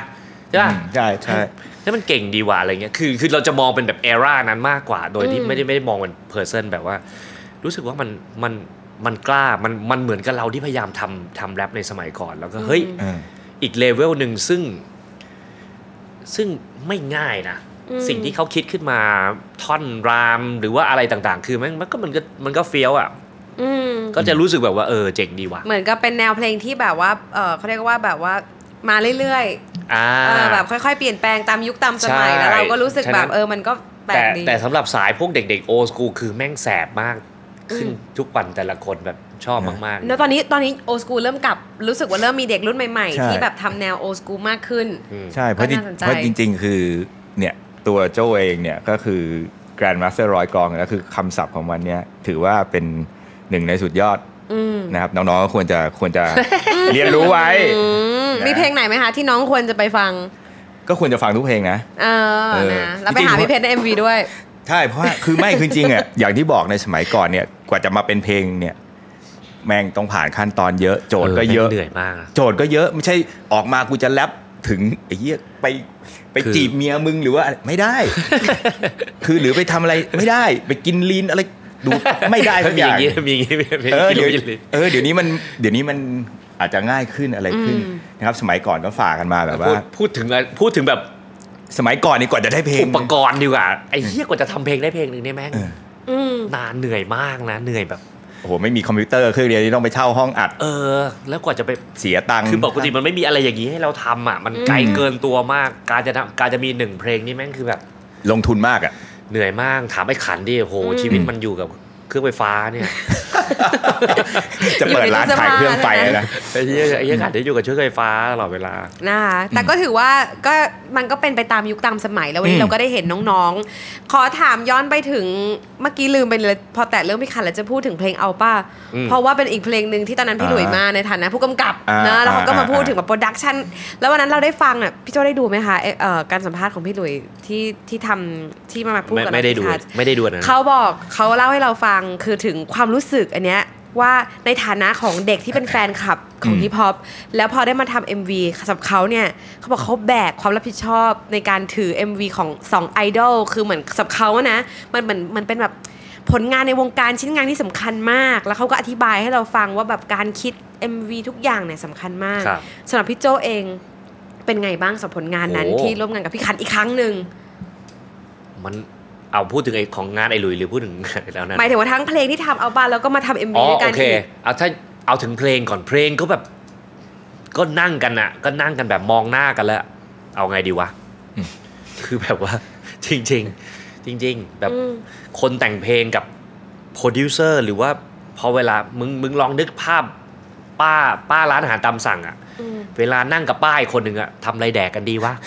ใช่ป่ะใช่ใช่แล้วมันเก่งดีว่ะอะไรเงี้ยคือเราจะมองเป็นแบบเอรานั้นมากกว่าโดยที่ไม่ได้มองเป็นเพอร์เซนแบบว่ารู้สึกว่ามันกล้ามันเหมือนกับเราที่พยายามทำแรปในสมัยก่อนแล้วก็เฮ้ยอีกเลเวลหนึ่งซึ่งไม่ง่ายนะสิ่งที่เขาคิดขึ้นมาท่อนรามหรือว่าอะไรต่างๆคือมันก็เฟี้ยวอ่ะก็จะรู้สึกแบบว่าเจ๋งดีว่ะเหมือนกับเป็นแนวเพลงที่แบบว่าเขาเรียกว่าแบบว่ามาเรื่อยๆแบบค่อยๆเปลี่ยนแปลงตามยุคตามสมัยแล้วเราก็รู้สึกแบบมันก็แปลกดีแต่สำหรับสายพวกเด็กๆโอสกูคือแม่งแสบมากขึ้นทุกวันแต่ละคนแบบชอบมากๆแล้วตอนนี้โอสกูเริ่มกลับรู้สึกว่าเริ่มมีเด็กรุ่นใหม่ๆที่แบบทำแนวโอสกูมากขึ้นใช่เพราะจริงๆคือเนี่ยตัวโจ้เองเนี่ยก็คือ Grandmaster ร้อยกลองแล้วคือคำศัพท์ของมันเนี่ยถือว่าเป็นหนึ่งในสุดยอดนะครับน้องๆก็ควรจะเรียนรู้ไว้มีเพลงไหนไหมคะที่น้องควรจะไปฟังก็ควรจะฟังทุกเพลงนะนะแล้วไปหาพี่เพชรใน MV ด้วยใช่เพราะคือไม่คือจริงอ่ะอย่างที่บอกในสมัยก่อนเนี่ยกว่าจะมาเป็นเพลงเนี่ยแม่งต้องผ่านขั้นตอนเยอะโจทย์ก็เยอะเหนื่อยมากโจทย์ก็เยอะไม่ใช่ออกมากูจะแรปถึงไอ้เหี้ยไปจีบเมียมึงหรือว่าไม่ได้คือหรือไปทำอะไรไม่ได้ไปกินลีนอะไรดูไม่ได้ทุกอย่างมีเดี๋ยวนี้มันอาจจะง่ายขึ้นอะไรขึ้นนะครับสมัยก่อนก็ฝากกันมาแบบว่าพูดถึงแบบสมัยก่อนนี่กว่าจะได้เพลงอุปกรณ์ดีกว่าไอ้เหี้ยกว่าจะทำเพลงได้เพลงนึงเนี่ยแม่งนานเหนื่อยมากนะเหนื่อยแบบโอ้โหไม่มีคอมพิวเตอร์เครื่องเดียวนี่ต้องไปเช่าห้องอัดแล้วกว่าจะไปเสียตังค์คือปกติมันไม่มีอะไรอย่างนี้ให้เราทำอ่ะมันไกลเกินตัวมากการจะมี1เพลงนี่แม่งคือแบบลงทุนมากอ่ะเหนื่อยมากถามไอ้ขันดิโอ้โหชีวิตมันอยู่กับเครื่องไฟฟ้าเนี่ยจะเปิดร้านขายเครื่องไฟนะไอ้เหี้ยขันได้อยู่กับเครื่องไฟฟ้าตลอดเวลานะคะแต่ก็ถือว่าก็มันก็เป็นไปตามยุคตามสมัยแล้ววันนี้เราก็ได้เห็นน้องๆขอถามย้อนไปถึงเมื่อกี้ลืมไปเลยพอแตะเรื่องพี่ขันแล้วจะพูดถึงเพลงเอาป้าเพราะว่าเป็นอีกเพลงนึงที่ตอนนั้นพี่หลุยมาในฐานะผู้กำกับนะแล้วเขาก็มาพูดถึงแบบโปรดักชันแล้ววันนั้นเราได้ฟังอ่ะพี่โจ้ได้ดูไหมคะการสัมภาษณ์ของพี่หลุยที่ทำที่มาพูดกับเราไม่ได้ดูนะเขาเล่าให้เราฟังคือถึงความรู้สึกอันเนี้ยว่าในฐานะของเด็กที่เป็นแฟนคลับของฮิปฮอปแล้วพอได้มาทำ MV สำหรับเขาเนี่ยเขาบอกเขาแบกความรับผิดชอบในการถือ MV ของ2ไอดอลคือเหมือนสำหรับเขานะมันเป็นแบบผลงานในวงการชิ้นงานที่สำคัญมากแล้วเขาก็อธิบายให้เราฟังว่าแบบการคิด MV ทุกอย่างเนี่ยสำคัญมากสำหรับพี่โจเองเป็นไงบ้างสำหรับผลงานนั้นที่ร่วมงานกับพี่ขันอีกครั้งนึงมันเอาพูดถึงไอ้ของงานไอ้หลุยหรือพูดถึงแล้วนะหมายถึงว่าทั้งเพลงที่ทำเอาบ้านแล้วก็มาทำ MV ด้วยกันโอเคเอาถึงเพลงก่อนเพลงก็แบบก็นั่งกันแบบมองหน้ากันแล้วเอาไงดีวะคือแบบว่าจริงแบบคนแต่งเพลงกับโปรดิวเซอร์หรือว่าพอเวลามึงลองนึกภาพป้าร้านอาหารตามสั่งอ่ะเวลานั่งกับป้าอีกคนหนึ่งอะทำอะไรแดกกันดีวะ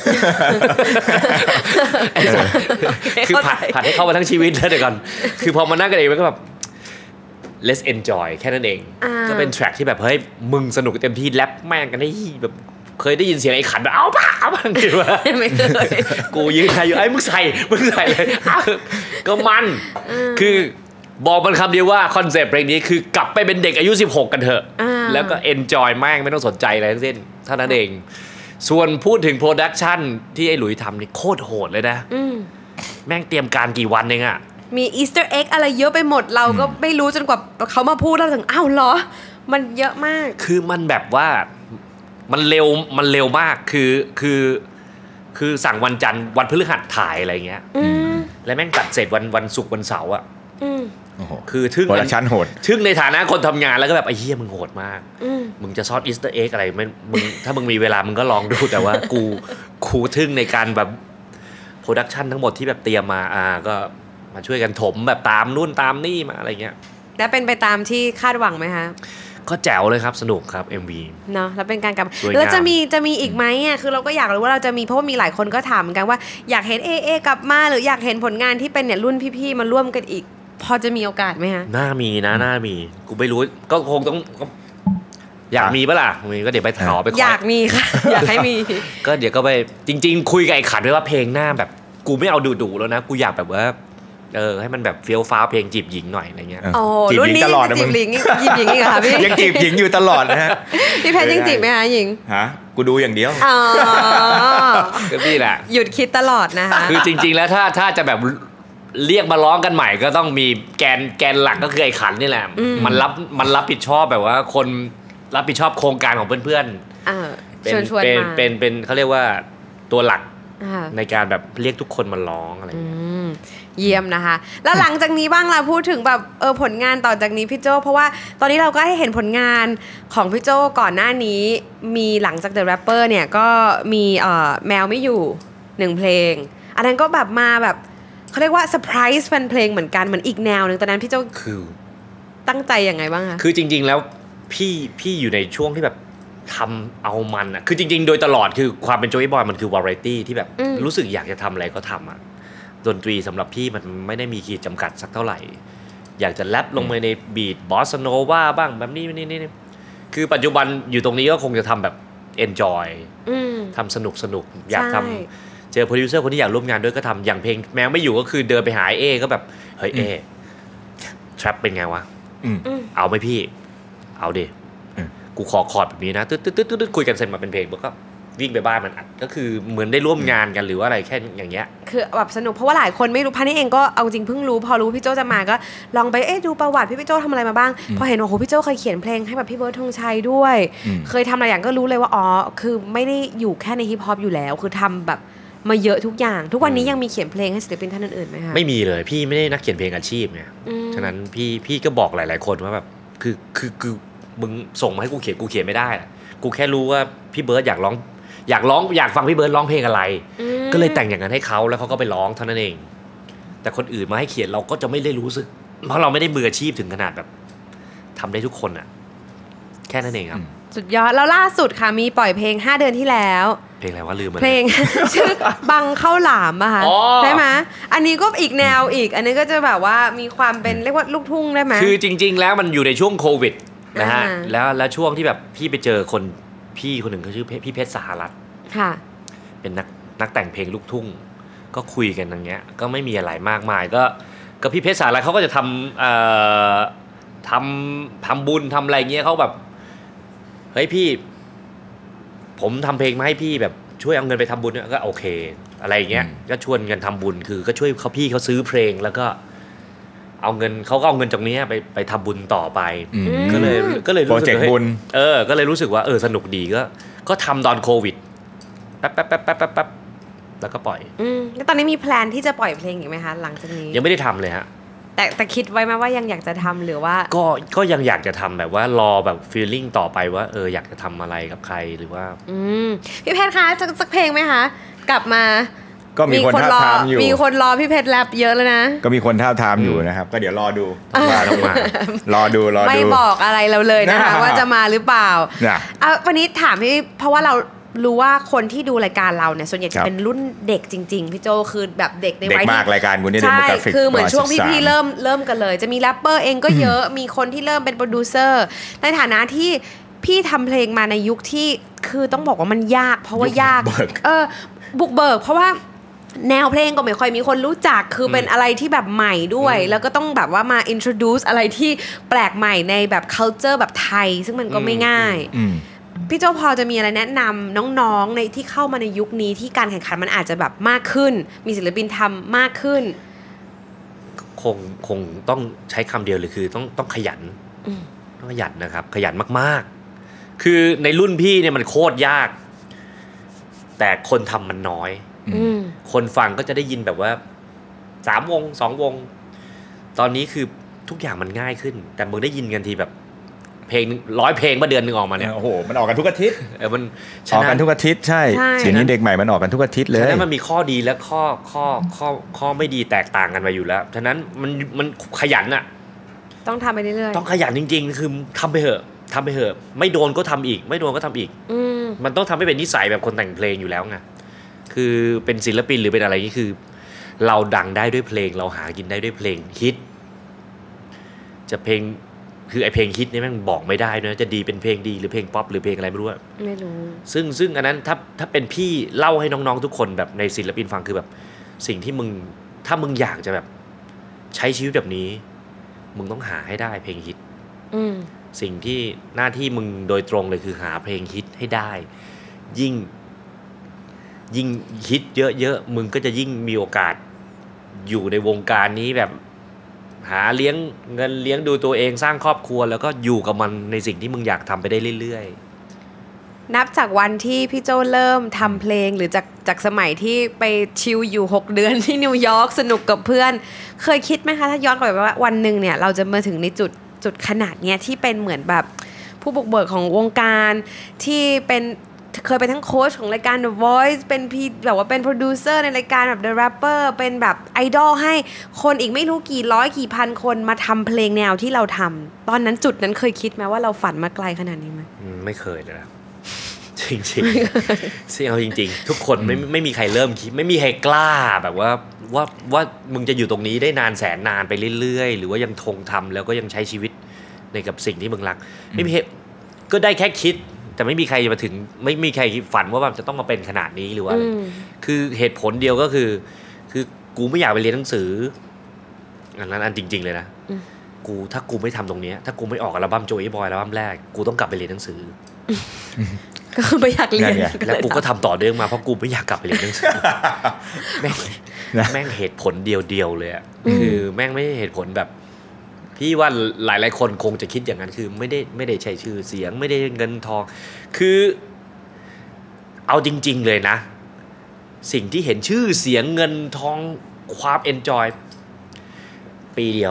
คือผัดให้เข้ามาทั้งชีวิตแล้วเดี๋ยวก่อนคือพอมานั่งกันเองมันก็แบบ let's enjoy แค่นั้นเองก็เป็นแทร็กที่แบบเฮ้ยมึงสนุกเต็มที่แรปแม่งกันได้แบบเคยได้ยินเสียงไอ้ขันแบบเอาป่ะคือว่าไม่เคยกูยืนอยู่ไอ้มึงใส่เลยก็มันคือบอกมันคำเดียวว่าคอนเซปต์เพลงนี้คือกลับไปเป็นเด็กอายุ16กันเถอะแล้วก็เอนจอยมากไม่ต้องสนใจอะไรทั้งสิ้นเท่านั้นเองส่วนพูดถึงโปรดักชันที่ไอ้หลุยทำนี่โคตรโหดเลยนะแม่งเตรียมการกี่วันเองอะมีอีสเตอร์เอ็กอะไรเยอะไปหมดเราก็ไม่รู้จนกว่าเขามาพูดแล้วถึงอ้าวเหรอมันเยอะมากคือมันแบบว่ามันเร็วมากคือสั่งวันจันทร์วันพฤหัสถ่ายอะไรเงี้ยแล้วแม่งตัดเสร็จวันศุกร์วันเสาร์อะคือทึ่งโปรดักชั่นโหดทึ่งในฐานะคนทำงานแล้วก็แบบไอ้เหี้ยมึงโหดมากมึงจะซ่อนอีสเตอร์เอ็กอะไรมึงถ้ามึงมีเวลามึงก็ลองดูแต่ว่ากูทึ่งในการแบบโปรดักชันทั้งหมดที่แบบเตรียมมาก็มาช่วยกันถมแบบตามนู่นตามนี่มาอะไรเงี้ยแล้วเป็นไปตามที่คาดหวังไหมคะก็แจ๋วเลยครับสนุกครับ MV เนาะแล้วเป็นการกลับแล้วจะมีอีกไหมอ่ะคือเราก็อยากรู้ว่าเราจะมีเพราะว่ามีหลายคนก็ถามเหมือนกันว่าอยากเห็นกลับมาหรืออยากเห็นผลงานที่เป็นเนี่ยรุ่นพี่ๆมาร่วมกันอีกพอจะมีโอกาสไหมฮะน่ามีกูไม่รู้ก็คงต้องอยากมีปะล่ะมีก็เดี๋ยวไปขอไปอยากมีค่ะอยากให้มีก็เดี๋ยวก็ไปจริงๆคุยกับไอ้ขันด้วยว่าเพลงหน้าแบบกูไม่เอาดุๆแล้วนะกูอยากแบบว่าให้มันแบบเฟี้ยวฟ้าเพลงจีบหญิงหน่อยอะไรเงี้ยจีบหญิงตลอดนะมึงจีบหญิงอีกค่ะพี่ยังจีบหญิงอยู่ตลอดนะฮะพี่แพทยังจีบไหมคะหญิงฮะกูดูอย่างเดียวก็พี่แหละหยุดคิดตลอดนะคะคือจริงๆแล้วถ้าจะแบบเรียกมาร้องกันใหม่ก็ต้องมีแกนหลักก็คือไอ้ขันนี่แหละมันรับผิดชอบแบบว่าคนรับผิดชอบโครงการของเพื่อนๆชวนมาเป็นเขาเรียกว่าตัวหลักในการแบบเรียกทุกคนมาร้องอะไรเยี่ยมนะคะแล้วหลังจากนี้บ้างล่ะพูดถึงแบบผลงานต่อจากนี้พี่โจเพราะว่าตอนนี้เราก็ให้เห็นผลงานของพี่โจก่อนหน้านี้มีหลังจาก The Rapper เนี่ยก็มีแมวไม่อยู่1เพลงอันนั้นก็แบบมาแบบเขาเรียกว่าเซอร์ไพรส์แฟนเพลงเหมือนกันเหมือนอีกแนวนึงตอนนั้นพี่โจคือตั้งใจยังไงบ้างคะคือจริงๆแล้วพี่อยู่ในช่วงที่แบบทำเอามันอะคือจริงๆโดยตลอดคือความเป็นโจอี้บอยมันคือวาไรตี้ที่แบบรู้สึกอยากจะทำอะไรก็ทำอะดนตรีสำหรับพี่มันไม่ได้มีขีดจำกัดสักเท่าไหร่อยากจะแรปลงไปในบีทบอสโนวาบ้างแบบนี้คือปัจจุบันอยู่ตรงนี้ก็คงจะทำแบบ enjoy ทำสนุกอยากทำเจอโปรดิวเซอร์คนที่อยากร่วมงานด้วยก็ทำอย่างเพลงแมวไม่อยู่ก็คือเดินไปหาเอก็แบบเฮ้ยเอทรัปเป็นไงวะเอาไหมพี่เอาดิกูขอคอร์ดแบบนี้นะตึ๊ดคุยกันเสร็จมาเป็นเพลงก็วิ่งไปบ้านมันอัดก็คือเหมือนได้ร่วมงานกันหรือว่าอะไรแค่อย่างเงี้ยคือแบบสนุกเพราะว่าหลายคนไม่รู้พันนี่เองก็เอาจริงเพิ่งรู้พอรู้พี่โจจะมาก็ลองไปดูประวัติพี่โจทำอะไรมาบ้างพอเห็นโอ้โหพี่โจเคยเขียนเพลงให้แบบพี่เบิร์ดธงชัยด้วยเคยทำอะไรอย่างก็รู้เลยว่าอ๋อคือไม่ได้อยู่แค่ในฮิปฮอปอยู่แล้วคือทำแบบมาเยอะทุกอย่างทุกวันนี้ยังมีเขียนเพลงให้ศิลปินท่านอื่นๆไหมคะไม่มีเลยพี่ไม่ได้นักเขียนเพลงอาชีพไงฉะนั้นพี่ก็บอกหลายๆคนว่าแบบคือมึงส่งมาให้กูเขียนไม่ได้กูแค่รู้ว่าพี่เบิร์ดอยากฟังพี่เบิร์ดร้องเพลงอะไรก็เลยแต่งอย่างนั้นให้เขาแล้วเขาก็ไปร้องเท่านั้นเองแต่คนอื่นมาให้เขียนเราก็จะไม่ได้รู้สึกเพราะเราไม่ได้มืออาชีพถึงขนาดแบบทำได้ทุกคนอะแค่นั้นเองครับสุดยอดแล้วล่าสุดค่ะมีปล่อยเพลง5 เดือนที่แล้วเพลงอะไรวะลืมเพลงชื่อบังข้าวหลามอะค่ะใช่ไหมอันนี้ก็อีกแนวอีกอันนี้ก็จะแบบว่ามีความเป็นเรียกว่าลูกทุ่งได้ไหมคือจริงๆแล้วมันอยู่ในช่วงโควิดนะฮะแล้วช่วงที่แบบพี่ไปเจอพี่คนหนึ่งเขาชื่อพี่เพชรสหรัฐค่ะเป็นนักแต่งเพลงลูกทุ่งก็คุยกันอย่างเงี้ยก็ไม่มีอะไรมากมายก็พี่เพชรสหรัฐเขาก็จะทำบุญทำอะไรเงี้ยเขาแบบเฮ้ยพี่ผมทำเพลงมาให้พี่แบบช่วยเอาเงินไปทำบุญก็โอเคอะไรเงี้ยก็ชวนกันทำบุญคือก็ช่วยพี่เขาซื้อเพลงแล้วก็เอาเงินเขาก็เอาเงินจากนี้ไปทำบุญต่อไปก็เลยรู้สึกบุญก็เลยรู้สึกว่าสนุกดีก็ทำตอนโควิดแป๊บแล้วก็ปล่อยแล้วตอนนี้มีแพลนที่จะปล่อยเพลงอีกไหมคะหลังจากนี้ยังไม่ได้ทำเลยฮะแต่คิดไว้ไหมว่ายังอยากจะทำหรือว่าก็ยังอยากจะทำแบบว่ารอแบบฟีลลิ่งต่อไปว่าอยากจะทำอะไรกับใครหรือว่าพี่เพชรคะสักเพลงไหมคะกลับมาก็มีคนท้าทามอยู่มีคนรอพี่เพชรแรปเยอะแล้วนะก็มีคนท้าทามอยู่นะครับก็เดี๋ยวรอดูรอดูไม่บอกอะไรเราเลยนะคะว่าจะมาหรือเปล่าวันนี้ถามพี่เพราะว่าเรารู้ว่าคนที่ดูรายการเราเนี่ยส่วนใหญ่จะเป็นรุ่นเด็กจริงๆพี่โจคือแบบเด็กในวัยที่รายการใช่คือเหมือนช่วงพี่เริ่มกันเลยจะมีแรปเปอร์เองก็เยอะมีคนที่เริ่มเป็นโปรดิวเซอร์ในฐานะที่พี่ทำเพลงมาในยุคที่คือต้องบอกว่ามันยากเพราะว่ายากบุกเบิกเพราะว่าแนวเพลงก็ไม่ค่อยมีคนรู้จักคือเป็นอะไรที่แบบใหม่ด้วยแล้วก็ต้องแบบว่ามา introduce อะไรที่แปลกใหม่ในแบบ culture แบบไทยซึ่งมันก็ไม่ง่ายพี่โจพอจะมีอะไรแนะนำน้องๆในที่เข้ามาในยุคนี้ที่การแข่งขันมันอาจจะแบบมากขึ้นมีศิลปินทำมากขึ้นคงต้องใช้คำเดียวเลยคือต้องขยันต้องขยันนะครับขยันมากๆคือในรุ่นพี่เนี่ยมันโคตรยากแต่คนทำมันน้อยคนฟังก็จะได้ยินแบบว่า3 วง 2 วงตอนนี้คือทุกอย่างมันง่ายขึ้นแต่มึงได้ยินกันทีแบบเพลง100 เพลงมาเดือนนึงออกมาเนี่ยโอ้โหมันออกกันทุกอาทิตย์มันออกกันทุกอาทิตย์ใช่เดี๋ยวนี้เด็กใหม่มันออกกันทุกอาทิตย์เลยฉะนั้นมันมีข้อดีและข้อไม่ดีแตกต่างกันมาอยู่แล้วฉะนั้นมันขยันอะต้องทำไปเรื่อยๆต้องขยันจริงๆคือทำไปเถอะไม่โดนก็ทำอีกไม่โดนก็ทำอีกมันต้องทำให้เป็นนิสัยแบบคนแต่งเพลงอยู่แล้วไงคือเป็นศิลปินหรือเป็นอะไรนี่คือเราดังได้ด้วยเพลงเราหากินได้ด้วยเพลงฮิตจะเพลงคือไอเพลงฮิตนี่แม่งบอกไม่ได้นะจะดีเป็นเพลงดีหรือเพลงป๊อปหรือเพลงอะไรไม่รู้ซึ่งอันนั้นถ้าเป็นพี่เล่าให้น้องๆทุกคนแบบในศิลปินฟังคือแบบสิ่งที่มึงถ้ามึงอยากจะแบบใช้ชีวิตแบบนี้มึงต้องหาให้ได้เพลงฮิตสิ่งที่หน้าที่มึงโดยตรงเลยคือหาเพลงฮิตให้ได้ยิ่งยิ่งฮิตเยอะๆมึงก็จะยิ่งมีโอกาสอยู่ในวงการนี้แบบหาเลี้ยงเงินเลี้ยงดูตัวเองสร้างครอบครัวแล้วก็อยู่กับมันในสิ่งที่มึงอยากทำไปได้เรื่อยๆนับจากวันที่พี่โจเริ่มทำเพลงหรือจากสมัยที่ไปชิลอยู่6 เดือนที่นิวยอร์กสนุกกับเพื่อนเคยคิดไหมคะถ้าย้อนกลับไปว่าวันหนึ่งเนี่ยเราจะมาถึงในจุดขนาดเนี้ยที่เป็นเหมือนแบบผู้บุกเบิกของวงการที่เป็นเคยเป็นทั้งโค้ชของรายการ The Voice เป็นแบบว่าเป็นโปรดิวเซอร์ในรายการแบบ The Rapper เป็นแบบไอดอลให้คนอีกไม่รู้กี่ร้อยกี่พันคนมาทำเพลงแนวที่เราทำตอนนั้นจุดนั้นเคยคิดไหมว่าเราฝันมาไกลขนาดนี้ไหมไม่เคยเลยนะจริงๆเอาจริงๆทุกคนไม่มีใครเริ่มคิดไม่มีใครกล้าแบบว่ามึงจะอยู่ตรงนี้ได้นานแสนนานไปเรื่อยๆหรือว่ายังทงทำแล้วก็ยังใช้ชีวิตในกับสิ่งที่มึงรักไม่มีก็ได้แค่คิดแต่ไม่มีใครมาถึงไม่มีใครฝันว่าแบบจะต้องมาเป็นขนาดนี้หรือว่าคือเหตุผลเดียวก็คือกูไม่อยากไปเรียนหนังสืออันนั้นจริงๆเลยนะถ้ากูไม่ทำตรงนี้ถ้ากูไม่ออกอัลบั้มโจอี้บอยอัลบั้มแรกกูต้องกลับไปเรียนหนังสือก็ไม่อยากเรียนแล้วกูก็ทำต่อเนื่องมาเพราะกูไม่อยากกลับไปเรียนหนังสือแม่งเหตุผลเดียวเลยอ่ะคือแม่งไม่ใช่เหตุผลแบบพี่ว่าหลายๆคนคงจะคิดอย่างนั้นคือไม่ได้ใช้ชื่อเสียงไม่ได้เงินทองคือเอาจริงๆเลยนะสิ่งที่เห็นชื่อเสียงเงินทองความเอนจอยปีเดียว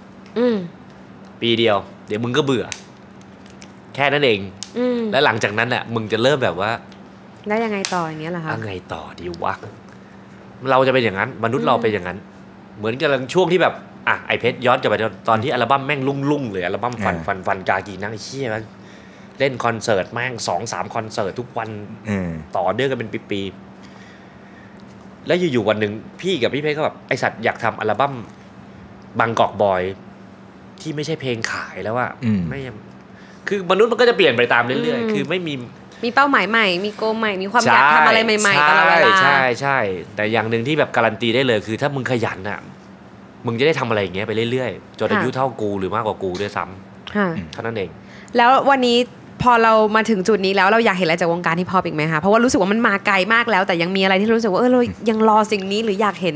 เดี๋ยวมึงก็เบื่อแค่นั้นเองและหลังจากนั้นน่ะมึงจะเริ่มแบบว่าแล้วยังไงต่ออย่างเงี้ยเหรอคะยังไงต่อดีวะเราจะเป็นอย่างนั้นมนุษย์เราเป็นอย่างนั้นเหมือนกับช่วงที่แบบไอเพชรย้อนกลับไปตอนที่อัลบั้มแม่งลุ่งเลยอัลบั้มฟันกากีนั่งเชี่ยมันเล่นคอนเสิร์ตแม่ง 2-3 คอนเสิร์ตทุกวันต่อเนื่องกันเป็นปีๆแล้วอยู่ๆวันหนึ่งพี่กับพี่เพชรก็แบบไอสัตว์อยากทำอัลบั้มบางกอกบอยที่ไม่ใช่เพลงขายแล้วอะไม่คือมนุษย์มันก็จะเปลี่ยนไปตามเรื่อยๆคือไม่มีเป้าหมายใหม่มีโกใหม่มีความอยากทำอะไรใหม่ๆตลอดเวลาใช่แต่อย่างนึงที่แบบการันตีได้เลยคือถ้ามึงขยันอะมึงจะได้ทำอะไรอย่างเงี้ยไปเรื่อยๆจนอายุเท่ากูหรือมากกว่ากูด้วยซ้ำเท่านั้นเองแล้ววันนี้พอเรามาถึงจุดนี้แล้วเราอยากเห็นอะไรจากวงการฮิปฮอปอีกไหมคะเพราะว่ารู้สึกว่ามันมาไกลมากแล้วแต่ยังมีอะไรที่รู้สึกว่าเรายังรอสิ่งนี้หรืออยากเห็น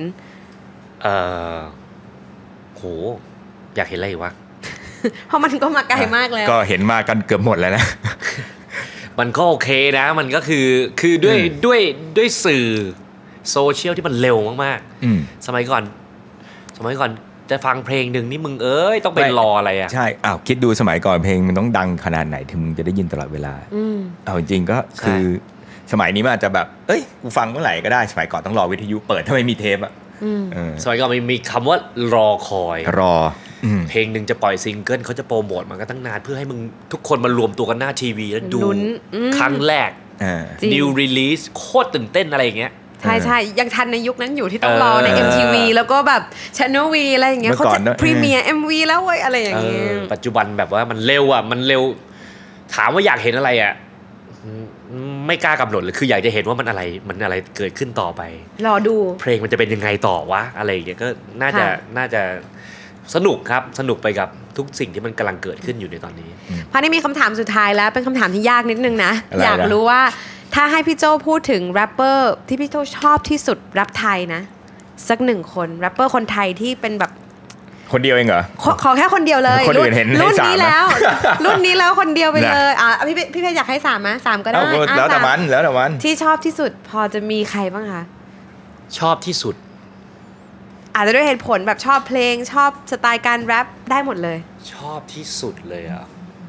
โหอยากเห็นอะไรวะเพราะมันก็มาไกลมากแล้วก็เห็นมากันเกือบหมดแล้วนะมันก็โอเคนะมันก็คือด้วยสื่อโซเชียลที่มันเร็วมากๆสมัยก่อนจะฟังเพลงหนึ่งนี่มึงต้องไปรออะไรอ่ะใช่คิดดูสมัยก่อนเพลงมันต้องดังขนาดไหนถึงมึงจะได้ยินตลอดเวลาเอาจริงก็คือสมัยนี้มันอาจจะแบบกูฟังเมื่อไหร่ก็ได้สมัยก่อนต้องรอวิทยุเปิดถ้าไม่มีเทปอ่ะสมัยก่อนมีคำว่ารอคอยเพลงหนึ่งจะปล่อยซิงเกิลเขาจะโปรโมทมันก็ตั้งนานเพื่อให้มึงทุกคนมารวมตัวกันหน้าทีวีแล้วดูครั้งแรก New Release โคตรตื่นเต้นอะไรอย่างเงี้ยใช่ยังทันในยุคนั้นอยู่ที่ต้องรอใน MTV แล้วก็แบบ Channel V อะไรอย่างเงี้ยเขาจะพรีเมียร์ MV แล้วเว้ยอะไรอย่างเงี้ยปัจจุบันแบบว่ามันเร็วอ่ะมันเร็วถามว่าอยากเห็นอะไรอ่ะไม่กล้ากำหนดเลยคืออยากจะเห็นว่ามันอะไรเกิดขึ้นต่อไปรอดูเพลงมันจะเป็นยังไงต่อวะอะไรอย่างเงี้ยก็น่าจะสนุกครับสนุกไปกับทุกสิ่งที่มันกำลังเกิดขึ้นอยู่ในตอนนี้พอนี่มีคำถามสุดท้ายแล้วเป็นคำถามที่ยากนิดนึงนะอยากรู้ว่าถ้าให้พี่โจพูดถึงแรปเปอร์ที่พี่โจชอบที่สุดแรปไทยนะสัก1 คนแรปเปอร์คนไทยที่เป็นแบบคนเดียวเองเหรอขอแค่คนเดียวเลยรุ่นนี้แล้วคนเดียวไปเลยพี่เพชรอยากให้3ไหม3ก็ได้แล้วแต่มันที่ชอบที่สุดพอจะมีใครบ้างคะชอบที่สุดอาจจะด้วยเหตุผลแบบชอบเพลงชอบสไตล์การแรปได้หมดเลยชอบที่สุดเลยอ่ะ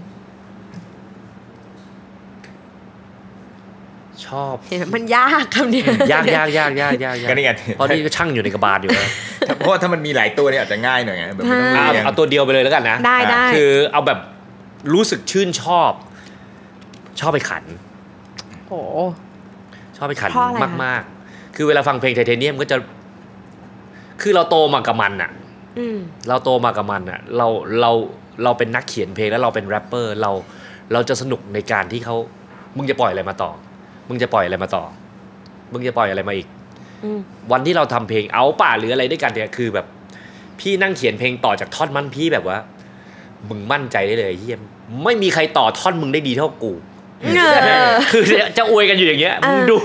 ชอบมันยากคำนี้ยากก็นี่ไงเพราะนี่ก็ช่างอยู่ในกระบาลอยู่แล้วเพราะถ้ามันมีหลายตัวเนี่ยอาจจะง่ายหน่อยไงแบบไม่ต้องเรียงเอาตัวเดียวไปเลยแล้วกันนะได้คือเอาแบบรู้สึกชื่นชอบไปขันโอ้ชอบไปขันมากๆคือเวลาฟังเพลงไทเทเนียมก็จะคือเราโตมากับมันอ่ะเราโตมากับมันอ่ะเราเป็นนักเขียนเพลงแล้วเราเป็นแรปเปอร์เราจะสนุกในการที่เขามึงจะปล่อยอะไรมาต่อมึงจะปล่อยอะไรมาต่อมึงจะปล่อยอะไรมาอีกวันที่เราทำเพลงเอาป่าหรืออะไรด้วยกันเนี่ยคือแบบพี่นั่งเขียนเพลงต่อจากท่อนมันพี่แบบว่ามึงมั่นใจได้เลยเฮียไม่มีใครต่อท่อนมึงได้ดีเท่ากูคือจะอวยกันอยู่อย่างเงี้ยมึงดูเลย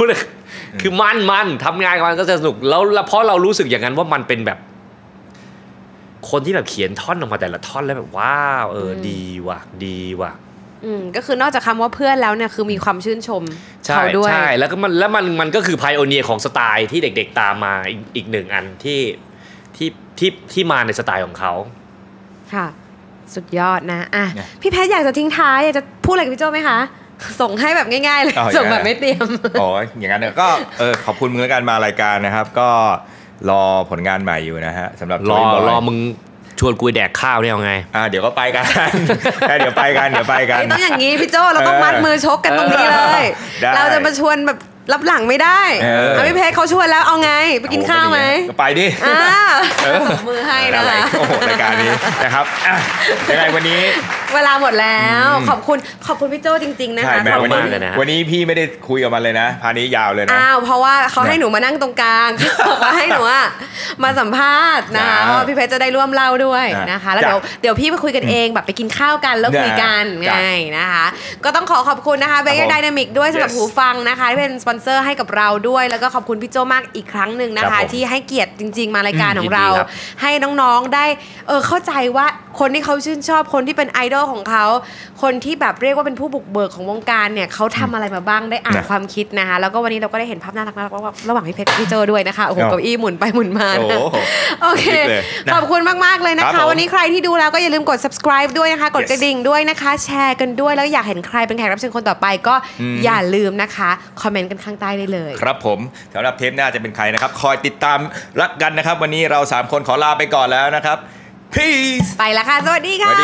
คือมันทำงานกับมันก็จะสนุกแล้วเพราะเรารู้สึกอย่างนั้นว่ามันเป็นแบบคนที่แบบเขียนท่อนออกมาแต่ละท่อนแล้วแบบว้าวดีว่ะก็คือนอกจากคำว่าเพื่อนแล้วเนี่ยคือมีความชื่นชมเขาด้วยใช่แล้วก็มันก็คือไพโอเนียร์ของสไตล์ที่เด็กๆตามมาอีกหนึ่งอันที่มาในสไตล์ของเขาค่ะสุดยอดนะพี่แพทย์อยากจะทิ้งท้ายอยากจะพูดอะไรกับพี่โจ้ไหมคะส่งให้แบบง่ายๆเลยส่งแบบไม่เตรียมอย่างนั้นก็ขอบคุณมึงแล้วกันมารายการนะครับก็รอผลงานใหม่อยู่นะฮะสำหรับรอมึงชวนกูแดกข้าวเนี่ยเอาไงเดี๋ยวก็ไปกันเดี๋ยวไปกันต้องอย่างนี้พี่โจ้เราต้องมัดมือชกกันตรงนี้เลยเราจะมาชวนแบบรับหลังไม่ได้พี่เพชรเขาชวนแล้วเอาไงไปกินข้าวไหมไปดิตบมือให้นะคะโอ้โหรายการนี้นะครับยังไงวันนี้เวลาหมดแล้วขอบคุณพี่โจ้จริงๆนะคะขอบคุณมากเลยนะวันนี้พี่ไม่ได้คุยกับมันเลยนะพานี้ยาวเลยนะเพราะว่าเขาให้หนูมานั่งตรงกลางเขาให้หนูมาสัมภาษณ์นะคะเพราะพี่เพชรจะได้ร่วมเล่าด้วยนะคะแล้วเดี๋ยวพี่ไปคุยกันเองแบบไปกินข้าวกันแล้วคุยกันไงนะคะก็ต้องขอบคุณนะคะเบเกอร์ไดนามิกด้วยสำหรับหูฟังนะคะที่เป็นสปอนเซอร์ให้กับเราด้วยแล้วก็ขอบคุณพี่โจมากอีกครั้งหนึ่งนะคะที่ให้เกียรติจริงๆมารายการของเราให้น้องๆได้เข้าใจว่าคนที่เขาชื่นชอบคนที่เป็นไอดอลของเขาคนที่แบบเรียกว่าเป็นผู้บุกเบิกของวงการเนี่ยเขาทำอะไรมาบ้างได้อ่านความคิดนะคะแล้วก็วันนี้เราก็ได้เห็นภาพน่ารักระหว่างพี่เพชรพี่โจด้วยนะคะโอ้โหเก้าอี้หมุนไปหมุนมาโอเคขอบคุณมากๆเลยนะคะวันนี้ใครที่ดูแล้วก็อย่าลืมกด subscribe ด้วยนะคะกดกระดิ่งด้วยนะคะแชร์กันด้วยแล้วอยากเห็นใครเป็นแขกรับเชิญคนต่อไปก็อย่าลืมนะคะคอมเมนต์กันข้างใต้ได้เลยครับผมสำหรับเทปหน้าจะเป็นใครนะครับคอยติดตามรักกันนะครับวันนี้เรา3คนขอลาไปก่อนแล้วนะครับ Peace ไปแล้วค่ะสวัสดีค่ะสวัสดี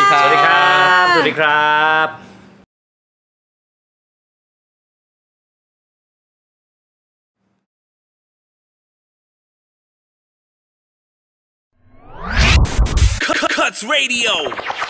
ครับ Cuts Radio